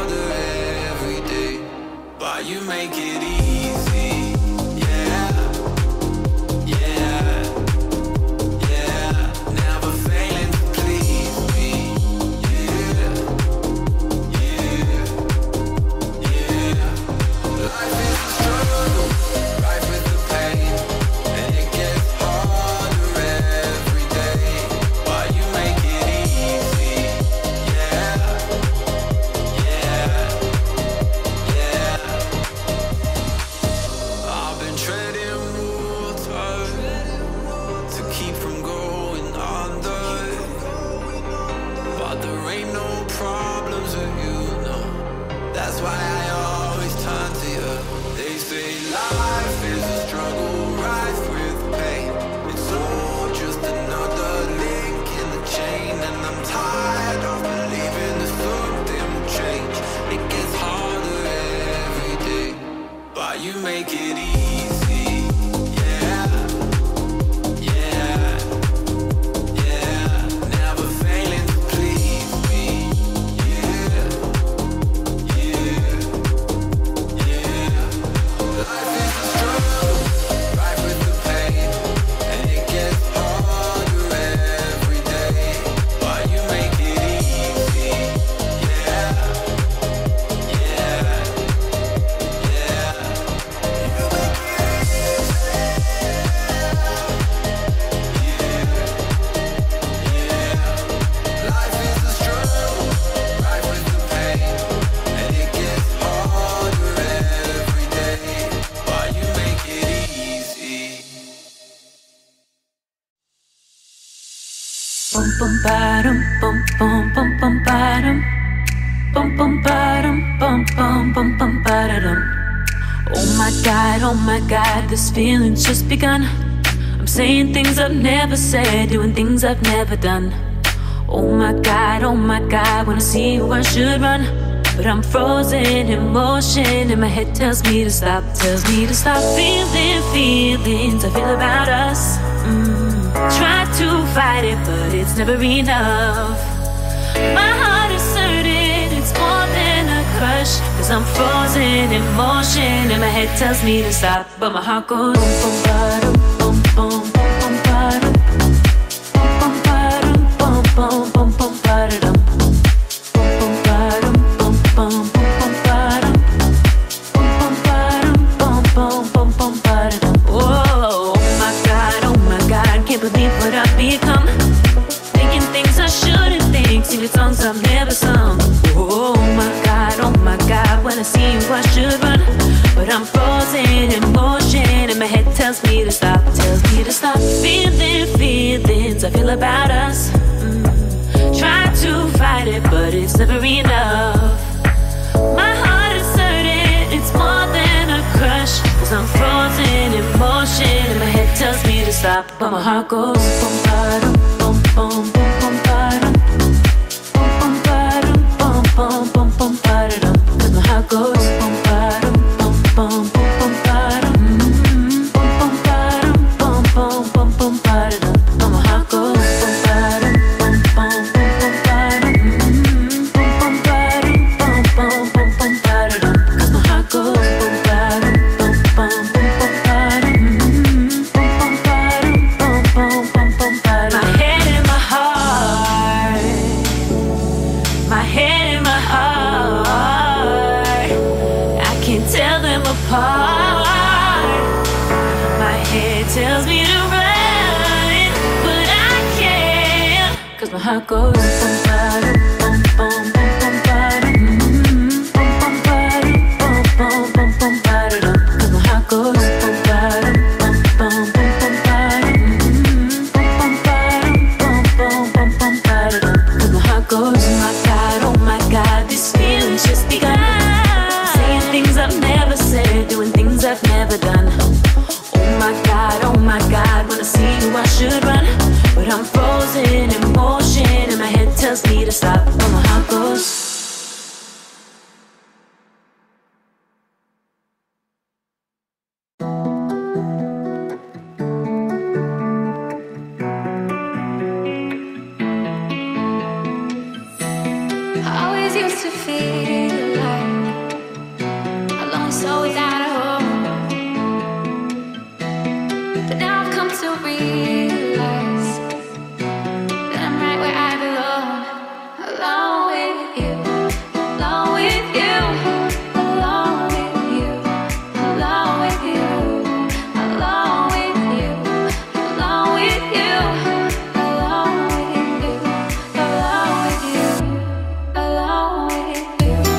Bum bum ba-dum, bum bum bum bum ba-dum. Bum bum ba-dum, bum bum bum bum ba-da-dum. Oh my God, oh my God, this feeling's just begun. I'm saying things I've never said, doing things I've never done. Oh my God, oh my God, when I see you I should run, but I'm frozen in motion and my head tells me to stop, tells me to stop feeling feelings I feel about us. Mm. Try to fight it, but it's never enough. My heart is certain it's more than a crush, cause I'm frozen in motion and my head tells me to stop, but my heart goes boom, boom, ba-dum, boom, boom, boom, boom, ba-dum. Boom, boom, ba-dum, boom, boom, boom, boom, ba-da-dum. Boom, boom, ba-dum, boom, boom, boom, boom, ba-dum. Boom, boom, ba-dum, boom, boom, boom, boom, ba-da-dum. Oh my God, oh my God, can't believe what I've become. Thinking things I shouldn't think, singing songs I've never sung. Oh my God, oh my God, when I see you I should run, but I'm frozen in motion and my head tells me to stop, tells me to stop feeling feelings I feel about us. Mm. Try to fight it, but it's never enough. My heart is certain it's more than a crush, cause I'm frozen in motion and my head tells me to stop, but my heart goes boom, ba-dum, boom, boom, boom, boom, ba-dum. Boom, boom, ba-dum, boom, boom, boom, boom, ba-da-dum. Cause my heart goes boom, ba-dum, boom, boom, boom, boom, ba-dum. Mm-hmm. Boom, boom, ba-dum, boom, boom, boom, boom, ba-da-dum. But my heart goes boom, ba-dum, boom, boom, boom, boom, ba-dum. Mm-hmm. Boom, boom, ba-dum, boom, boom, boom, boom, ba-da-dum. Cause my heart goes boom, ba-dum, boom, boom, boom, boom, ba-dum. Mm-hmm. Boom, boom, ba-dum, boom, boom, boom, boom, ba-dum. My head and my heart, my head and my heart, I can't tell them apart. My head tells me to run, but I can't, cause my heart goes boom, ba-dum, boom, boom, boom, boom, ba-dum. Mm-hmm. Boom, boom, ba-dum, boom, boom, boom, boom, ba-da-dum. Cause my heart goes boom, ba-dum, boom, boom, boom, boom, ba-dum. Mm-hmm. Boom, boom, ba-dum, boom, boom, boom, boom, ba-da-dum. Cause my heart goes, oh my God, oh my God, this feeling's just begun. I'm saying things I've never said, doing things I've never done. Oh my God, oh my God, when I see you I should run, but I'm frozen in motion and my head tells me to stop, but my heart goes. I always used to feel like a lonely soul without a home, but now I've come to realize that I'm right where I belong, alone with you, alone with you, alone with you, alone with you, alone with you, alone with you, alone with you, alone with you, alone with you.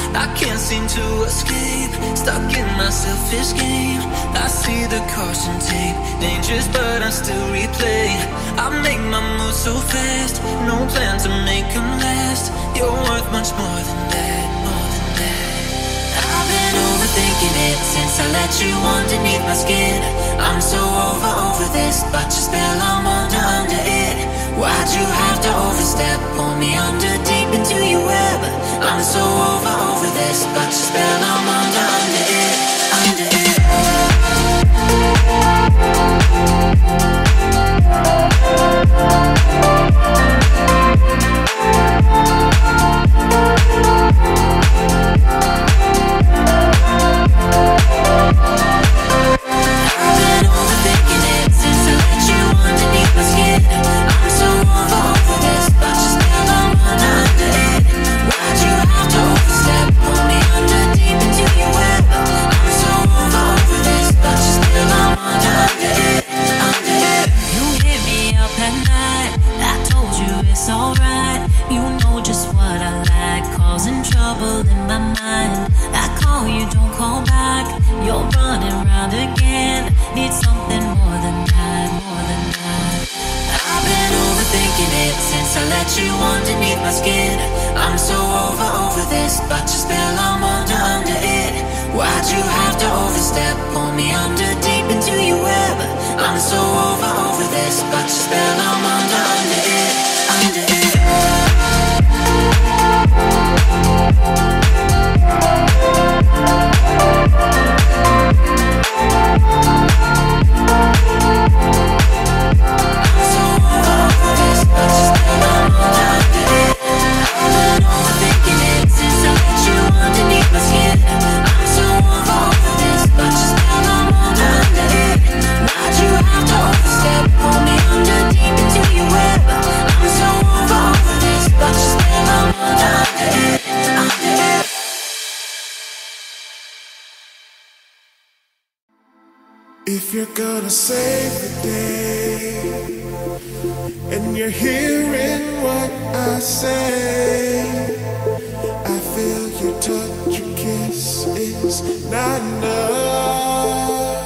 I can't seem to escape, stuck in my selfish game. I see the caution tape, dangerous but I still replay. I make my moves so fast, no plan to make them last. You're worth much more than that, more than that. I've been overthinking it since I let you underneath my skin. I'm so over, over this, but your spell, I'm under, under it. Why'd you have to overstep, pull me under deep into your web? I'm so over, over this, but your spell, I'm under, under it, under it. If you're gonna save the day and you're hearing what I say, I feel your touch, your kiss is not enough.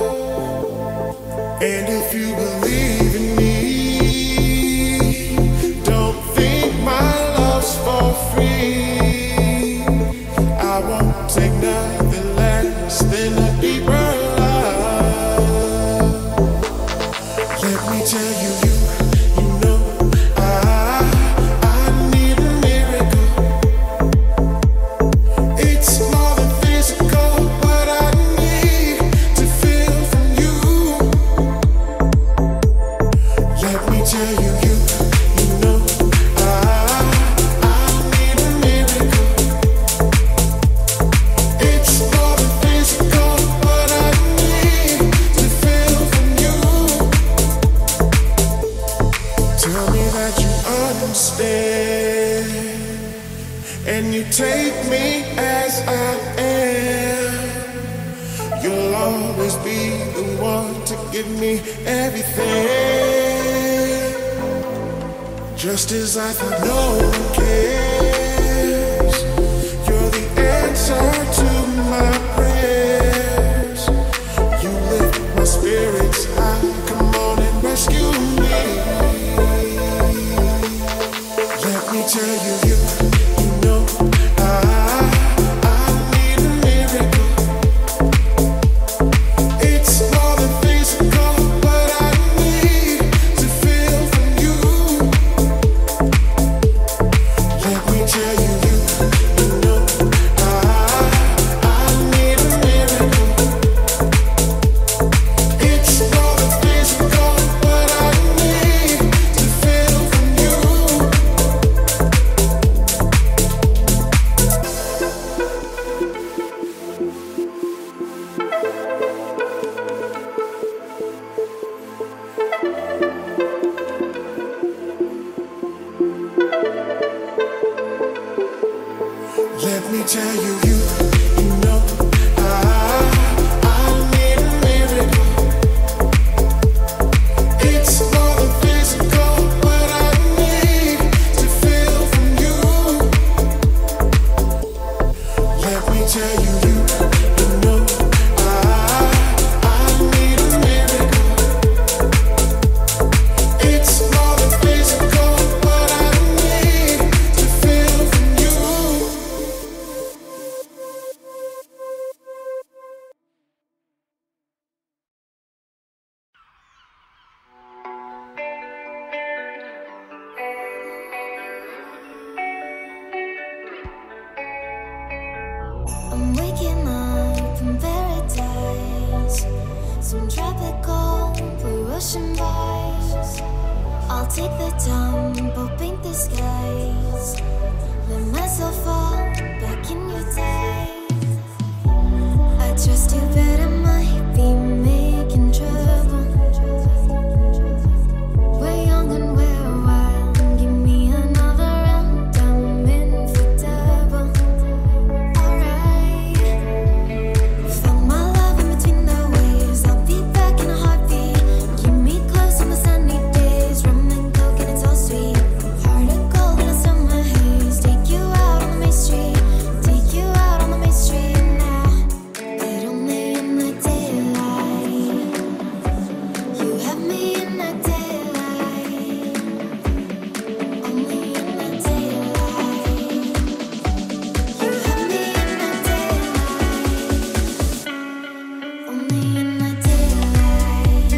And if you believe in me, don't think my love's for free. I won't take nothing less than a deeper tell you, you, you know, I, I need a miracle. It's more than physical, what I need to feel from you. Let me tell you, you, you know, I, I need a miracle. It's more than physical, what I need to feel from you. Tell me that you understand, and you take me as I am. You'll always be the one to give me everything. Just as I thought no one cares, you're the answer to my prayers. You lift my spirits high, come on and rescue me. Let me tell you, you, you know, I, I need a miracle. It's more than physical, but I need to feel from you. Let me tell you, you, you know, I, I need a miracle. It's more than physical, but I need to feel from you. Let me tell you, you, you know, I, I need a miracle. It's more than physical, but I need to feel from you. Let I'm waking up in paradise, some tropical Russian vibes. I'll take the tempo, paint the skies, let myself fall back in your time. I trust you, but I might be making trouble. We're young and we're wild. Give me another round, I'm in for double. Alright, found my love in between the waves. I'll be back in a heartbeat. Keep me close on the sunny days. Rum and coke and it's all sweet. Heart of gold in a summer haze. Take you out on the main street. Take you out on the main street now. But only in the daylight. You have me in the daylight. Only in the daylight. You have me in the daylight. Only in the daylight.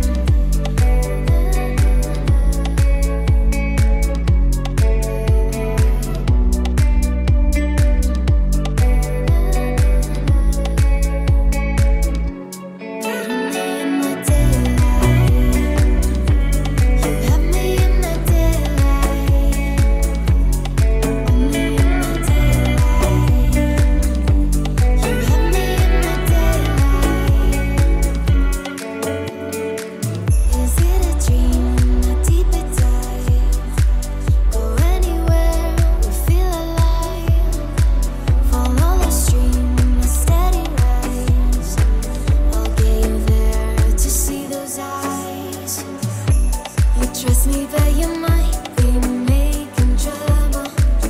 But only in the daylight. You have me in the daylight. Only in the daylight. You have me in the daylight. Is it a dream, a deeper dive? Go anywhere, we feel alive. Follow the stream, a steady rise. I'll get you there to see those eyes. You trust me, but you might be making trouble.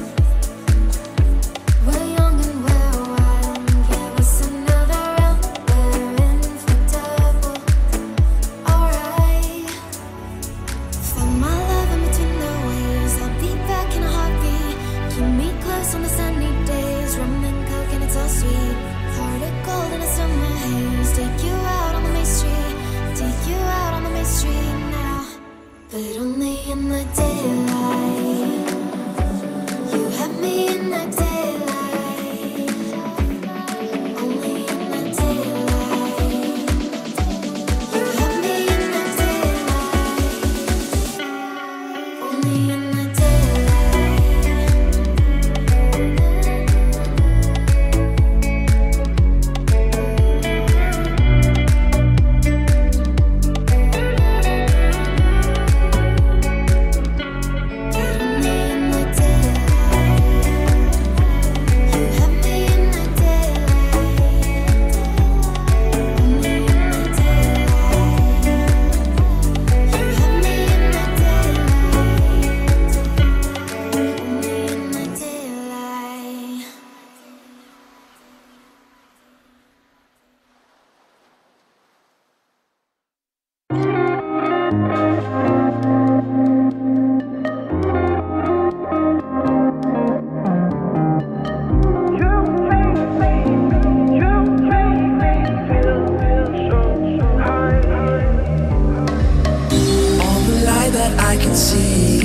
We're young and we're wild. Give us another round, we're in for double. Alright, found my love in between the waves. I'll be back in a heartbeat. Keep me close on the sunny days. Rum and coke and it's all sweet. Heart of gold in a summer haze. Take you out on the main street. Take you out on the main street now. But only in the daylight. You have me in the daylight. Only in the daylight. You have me in the daylight. Only in the All the light that I can see,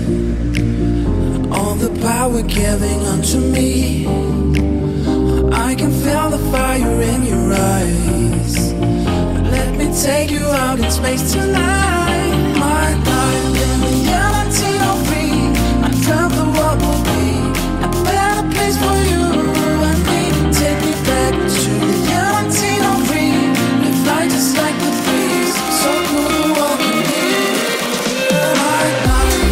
all the power giving unto me. I can feel the fire in your eyes. Let me take you out in space tonight. My life in the galaxy of free. I felt the world will be a better place for you and me. Take me back to the galaxy of free. We fly just like the breeze. So cool to walk in here. My life.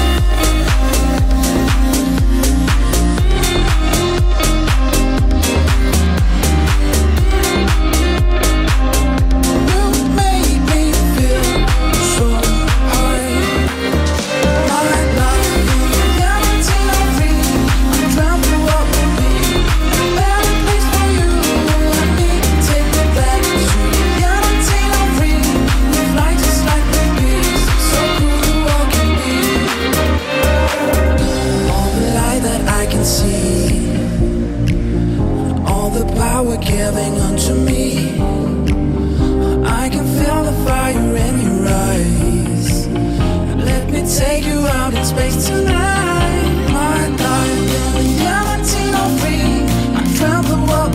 You make me feel so high. My life in the galaxy of free. I drown the world with me. A better place for you and me. Take me back to the galaxy of free. We fly just like the breeze. So cool to walk in here. All the light that I can see, all the power giving unto me. I can feel the fire in your eyes. Let me take you out in space tonight. My life in the galaxy of free. I drown the world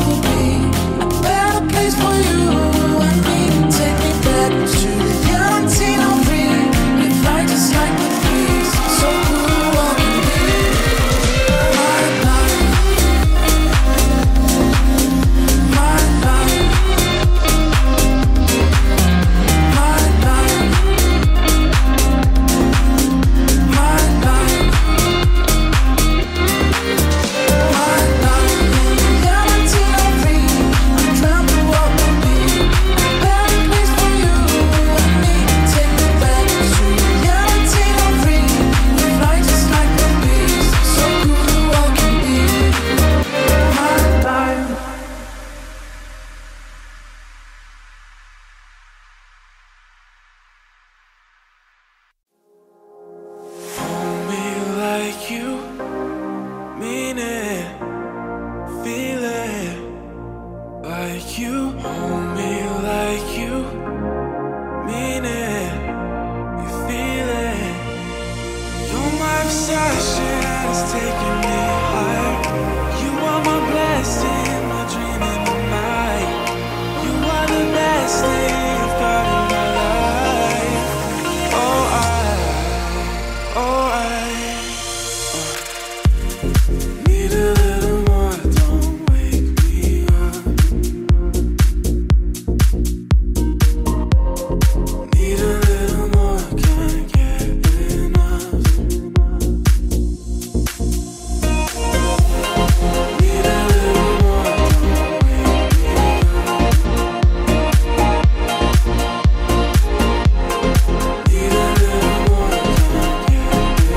is taking me higher. You are my blessing, my dream in the night. You are the best thing I've got in my life. Oh, I, oh, I need a little more, don't wake me up. Need a little more, can't get enough. Need a little more, don't wake me up. Need a little more, can't get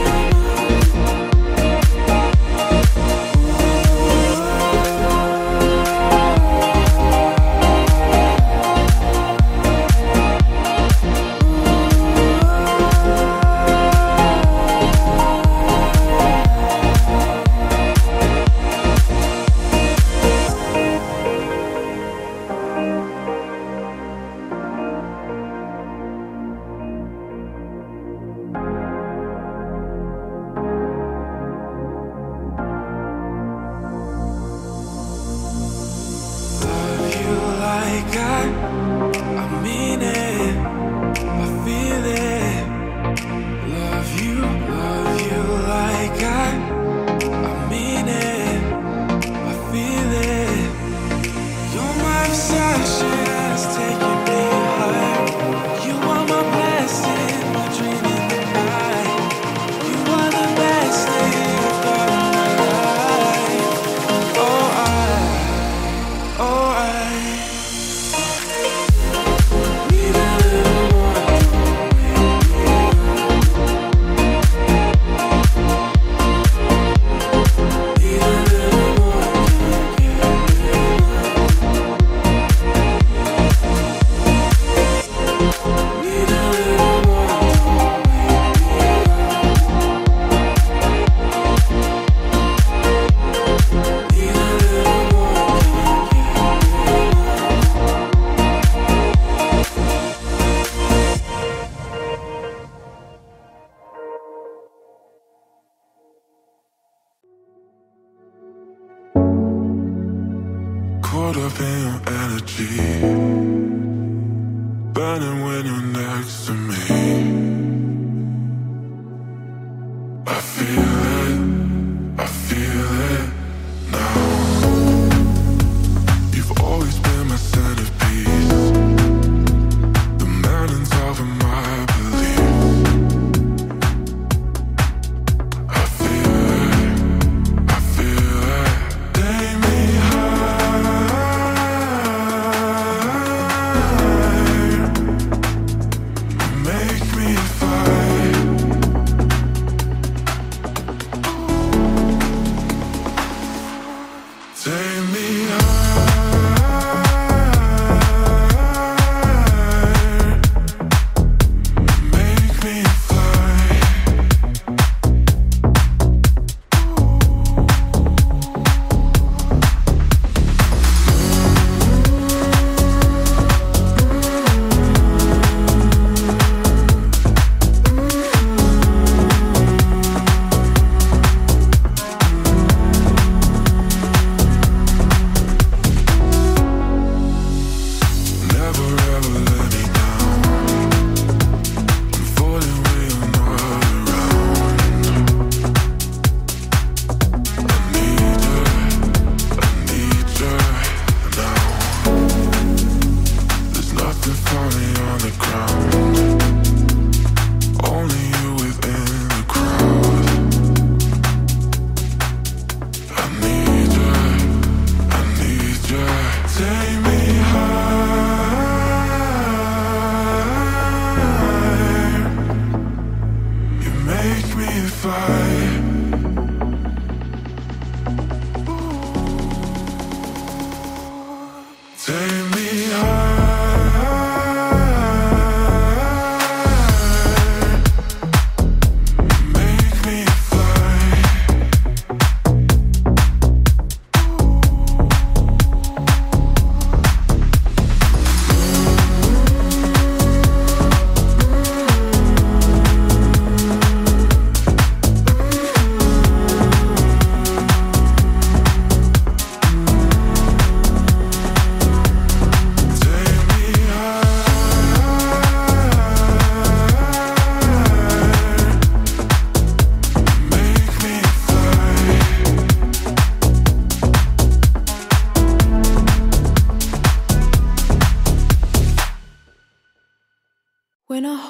love you like I, I mean it, I feel it. Love you, love you like I, I mean it, I feel it. You're my obsession, it's taking me higher. You are my blessing, my dream in the night. You are the best thing I've got in my life. Oh, I, oh, I need a little more, don't wake me up. Need a little more, can't get enough. Need a little more, don't wake me up. Need a little more, can't get Caught up in your energy, burning when you're next to me. I feel it, I feel it now. You've always been my centerpiece, the man on top of my belief. I feel it, I feel it. Take me high.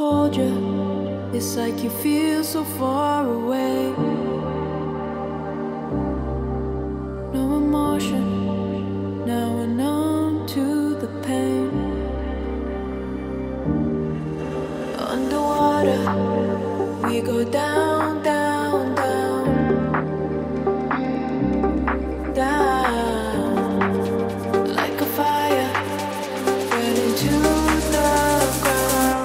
hold you. It's like you feel so far away. No emotion, now we're numb to the pain. Underwater, we go down, down, down, down, like a fire burning to the ground.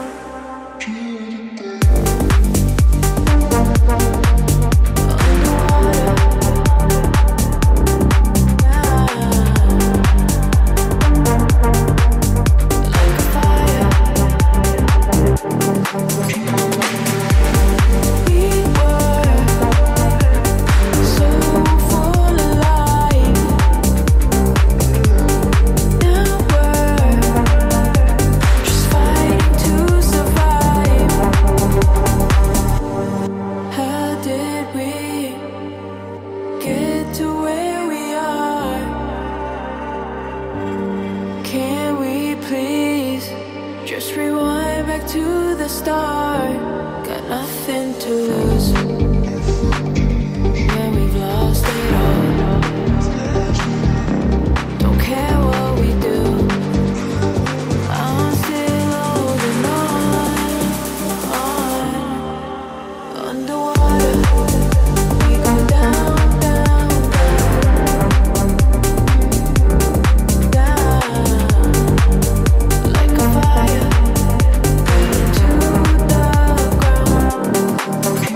Fire.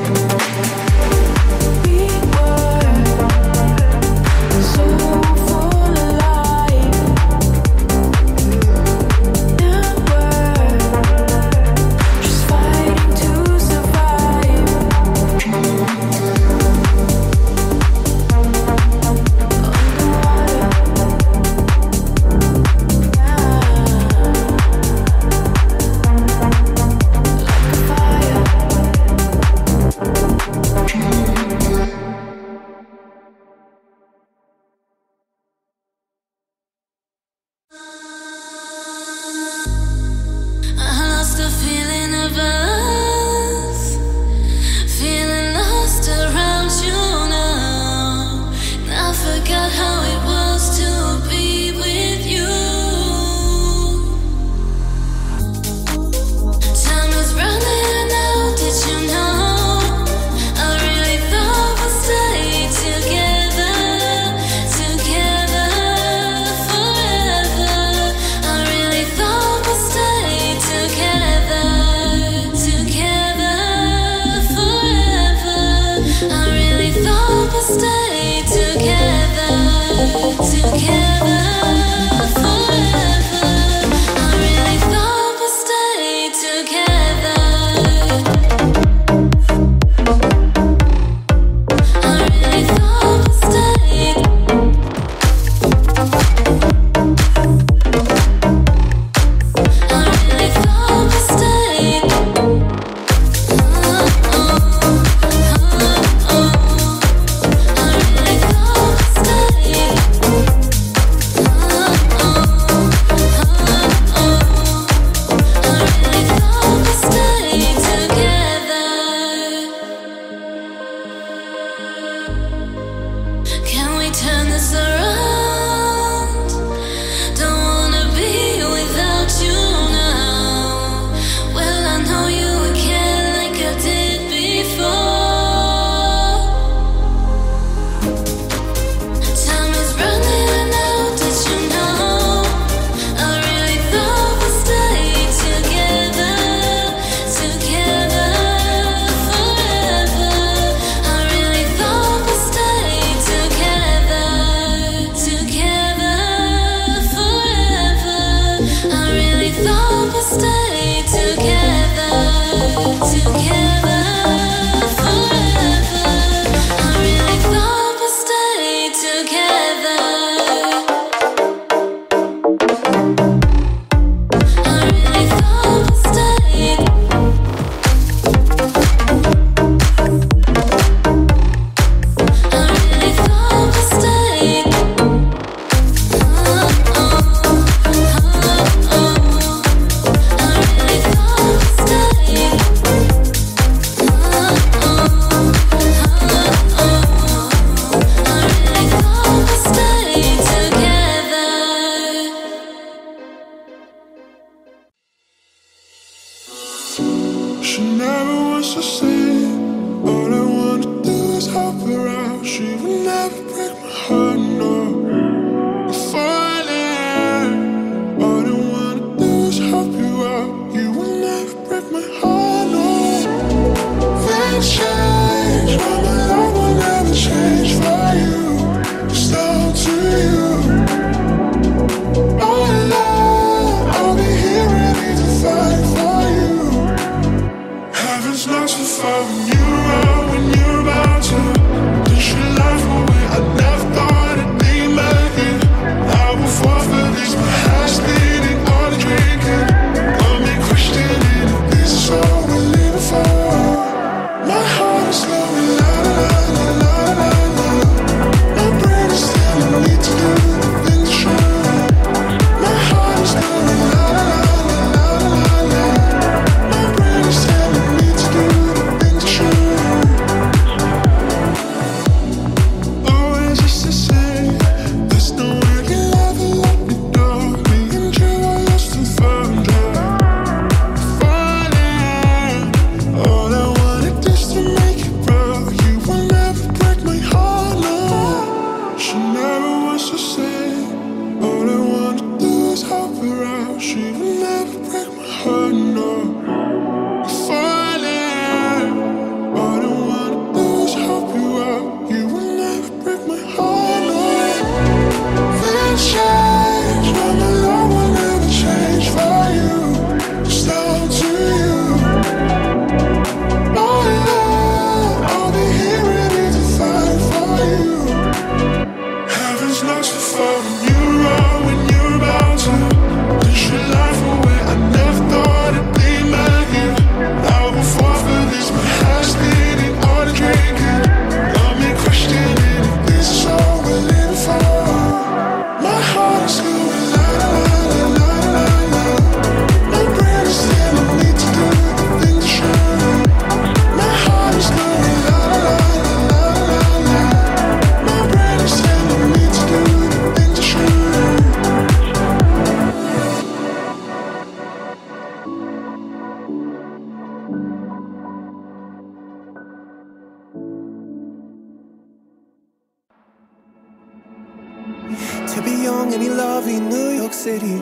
To be young and in love in New York City.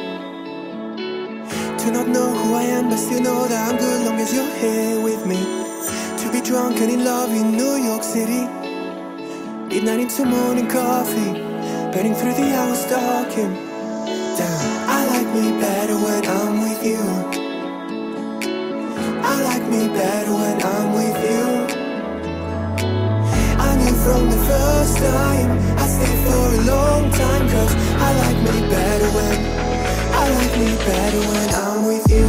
To not know who I am but still know that I'm good long as you're here with me. To be drunk and in love in New York City. Midnight into morning coffee, burning through the hours talking. Damn, I like me better when I'm with you. I like me better when I'm with you. I knew from the first time I stayed for a long time, cause I like me better when I like me better when I'm with you.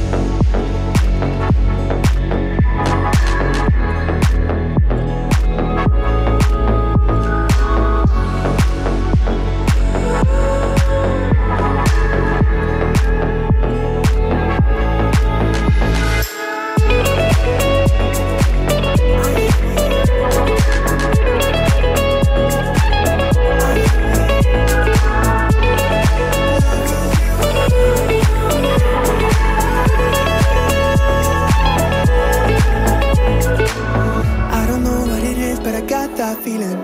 Feeling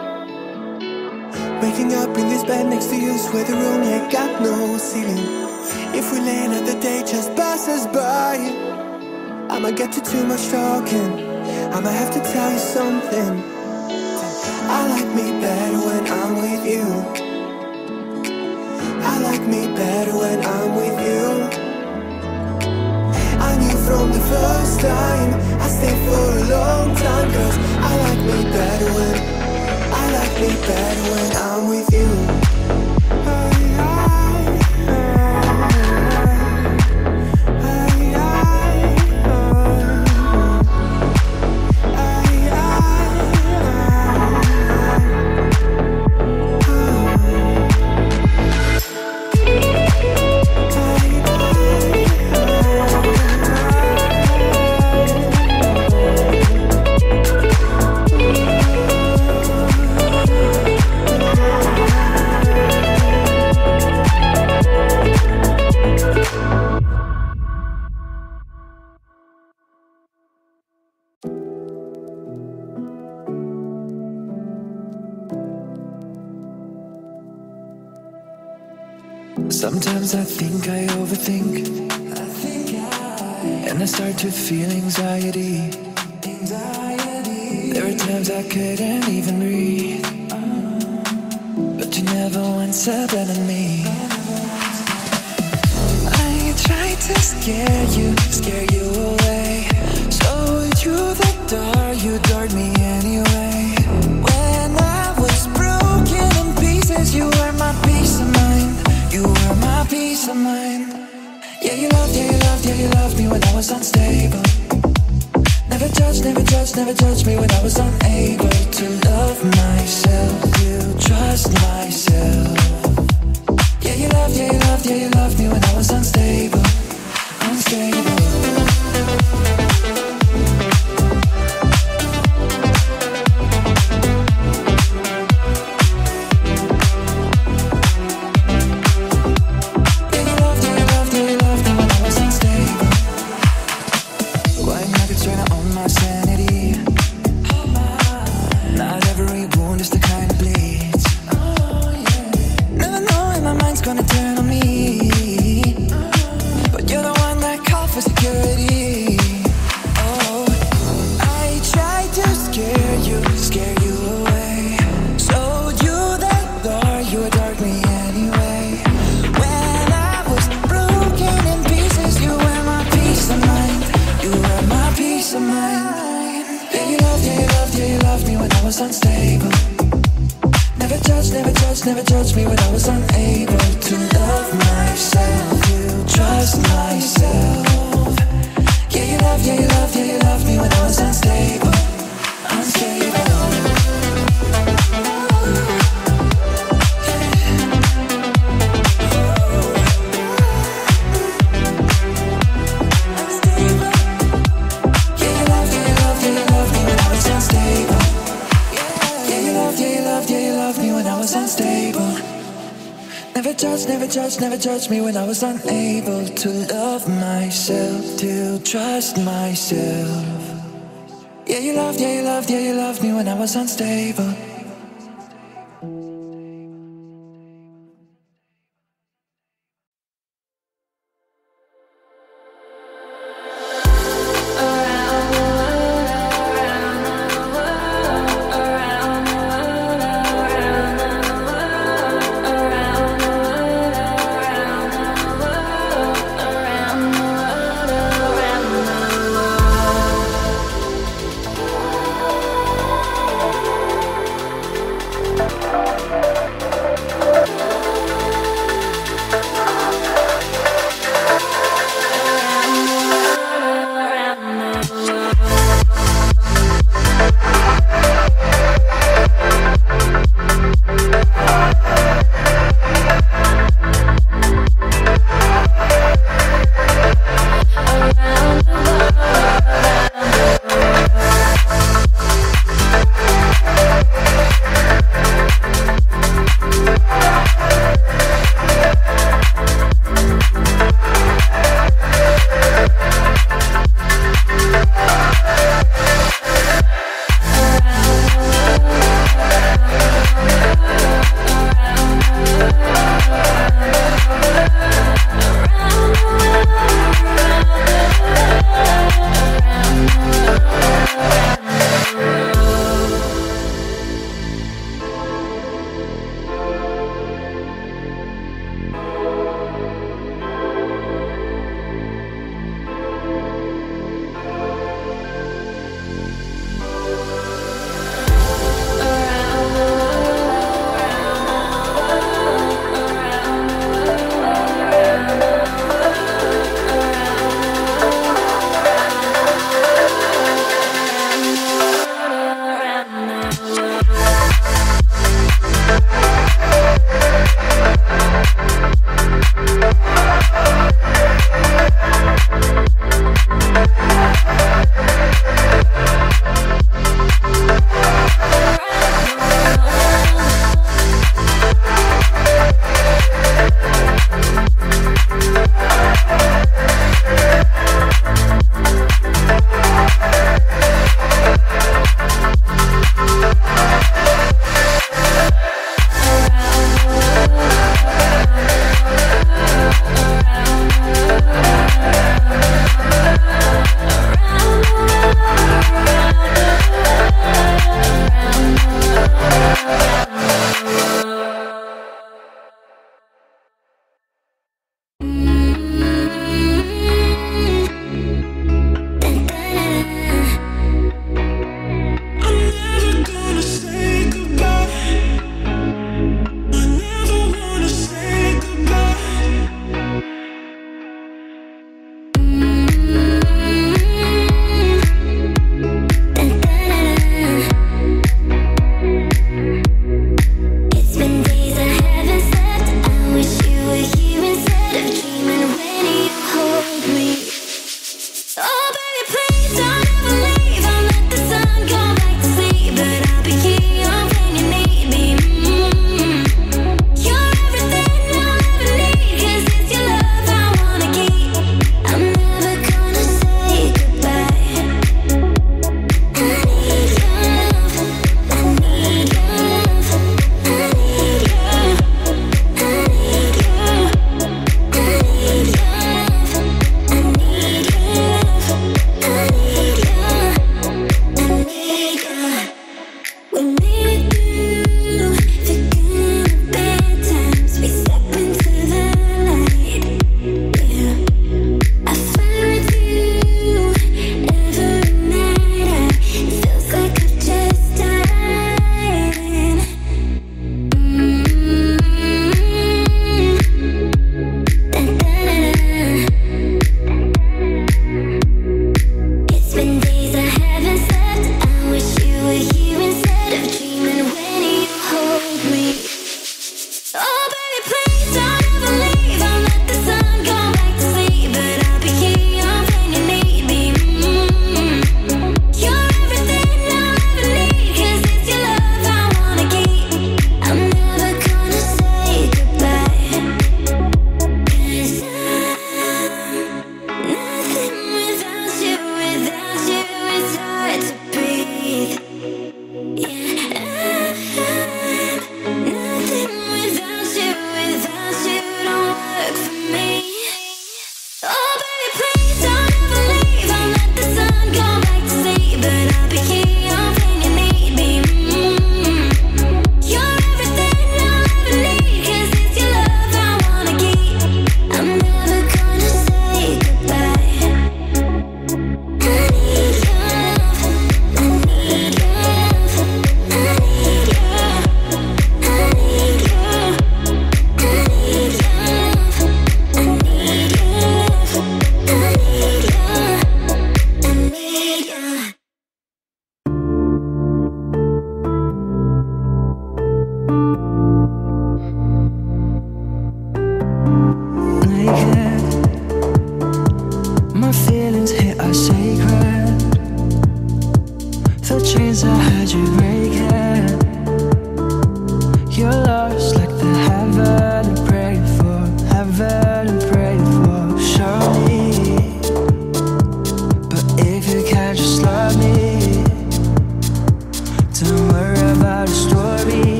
waking up in this bed next to you, swear the room ain't got no ceiling. If we lay and the day just passes by, I might get to too much talking, I might have to tell you something. I like me better when I'm with you. I like me better when I'm with you. I knew from the first time I stayed for a long time, cause I like me better when I like me better when I'm with you. Sometimes I think I overthink, I think I, and I start to feel anxiety. Anxiety. There are times I couldn't even breathe, but you never once abandoned me. I tried to scare you, scare you away. Showed you the door, you adored me anyway. When I was broken in pieces, you were my peace of mind. You were my peace of mind. Yeah, you loved, yeah, you loved, yeah, you loved me when I was unstable. Never judged, never judged, never judged me when I was unable to love myself, to trust myself. Yeah, you loved, yeah, you loved, yeah, you loved me when I was unstable, unstable. Never judged me when I was unable to love myself, to trust myself. Yeah, you loved, yeah, you loved, yeah, you loved me when I was unstable, unstable. Never judge, never judge, never judge me when I was unable to love myself, to trust myself. Yeah, you loved, yeah, you loved, yeah, you loved me when I was unstable.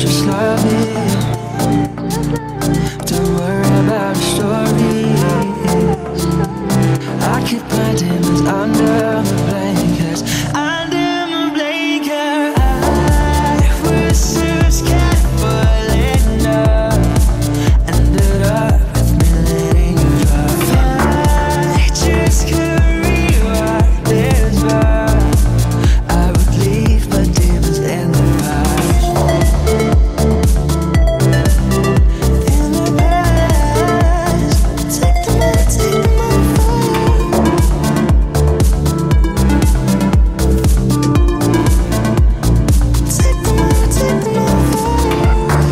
just love it. Don't worry about the stories. I keep my demons under my blankets. Under my blanket. I was so scared for letting up. Ended up with me letting you drive. I just couldn't rewrite this vibe. I would leave my demons in the past. In the past. Take them out, take them out far. Take them out, take them out far.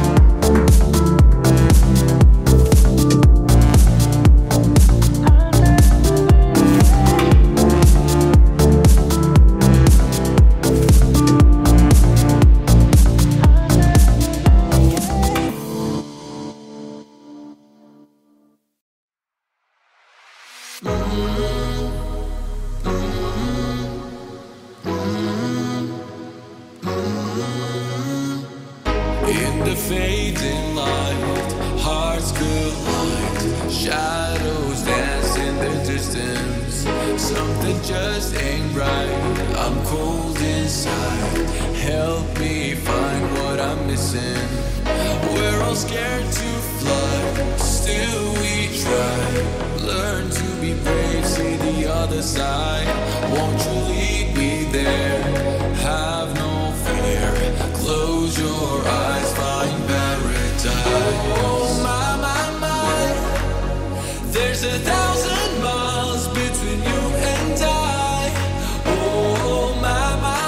In the fading light, hearts collide. Shadows dance in the distance. Something just ain't right. I'm cold inside. Help me find what I'm missing. We're all scared to fly, still we try. Learn to be brave, see the other side. Won't you lead me there? Have no fear. Close your eyes, find paradise. Oh my, my, my. There's a thousand miles between you and I. Oh my, my,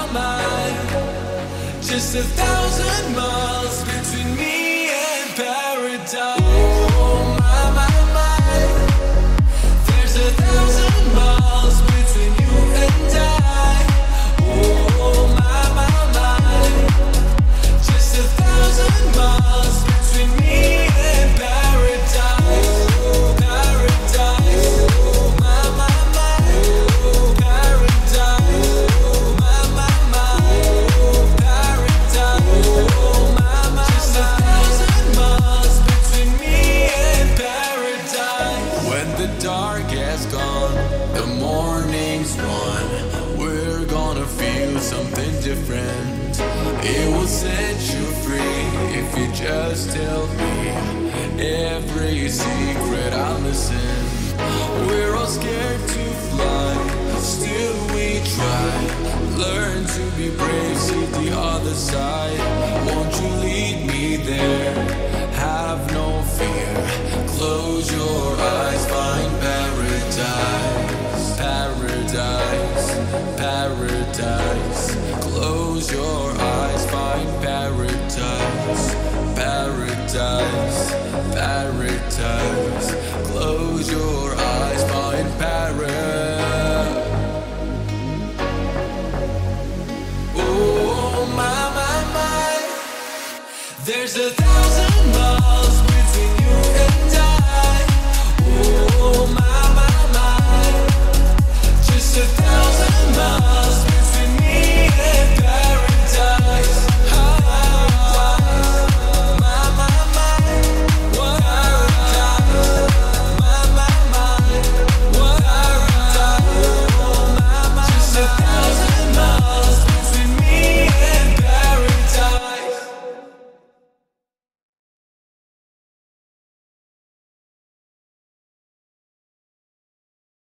my. Just a thousand miles between me and paradise. Oh my, my, my. There's a thousand miles between you and I. Oh my, my, my. Just a thousand miles between me and paradise. Oh, paradise. Oh my, my, my. Oh, paradise. Oh my, my, my. Oh, paradise. Oh my, my, just a thousand miles between me and paradise. When the dark has gone, the morning's won. We're gonna feel something different. It will set you free if you just tell me every secret. I'll listen. We're all scared to fly, still we try. Learn to be brave, see the other side. Won't you lead me there? Have no fear. Close your eyes, find paradise. Paradise, paradise. Close your eyes, find paradise. Paradise, paradise. Close your eyes, find paradise. Oh my, my, my. There's a thousand miles between you and I. Oh my, my, my. Just a thousand miles.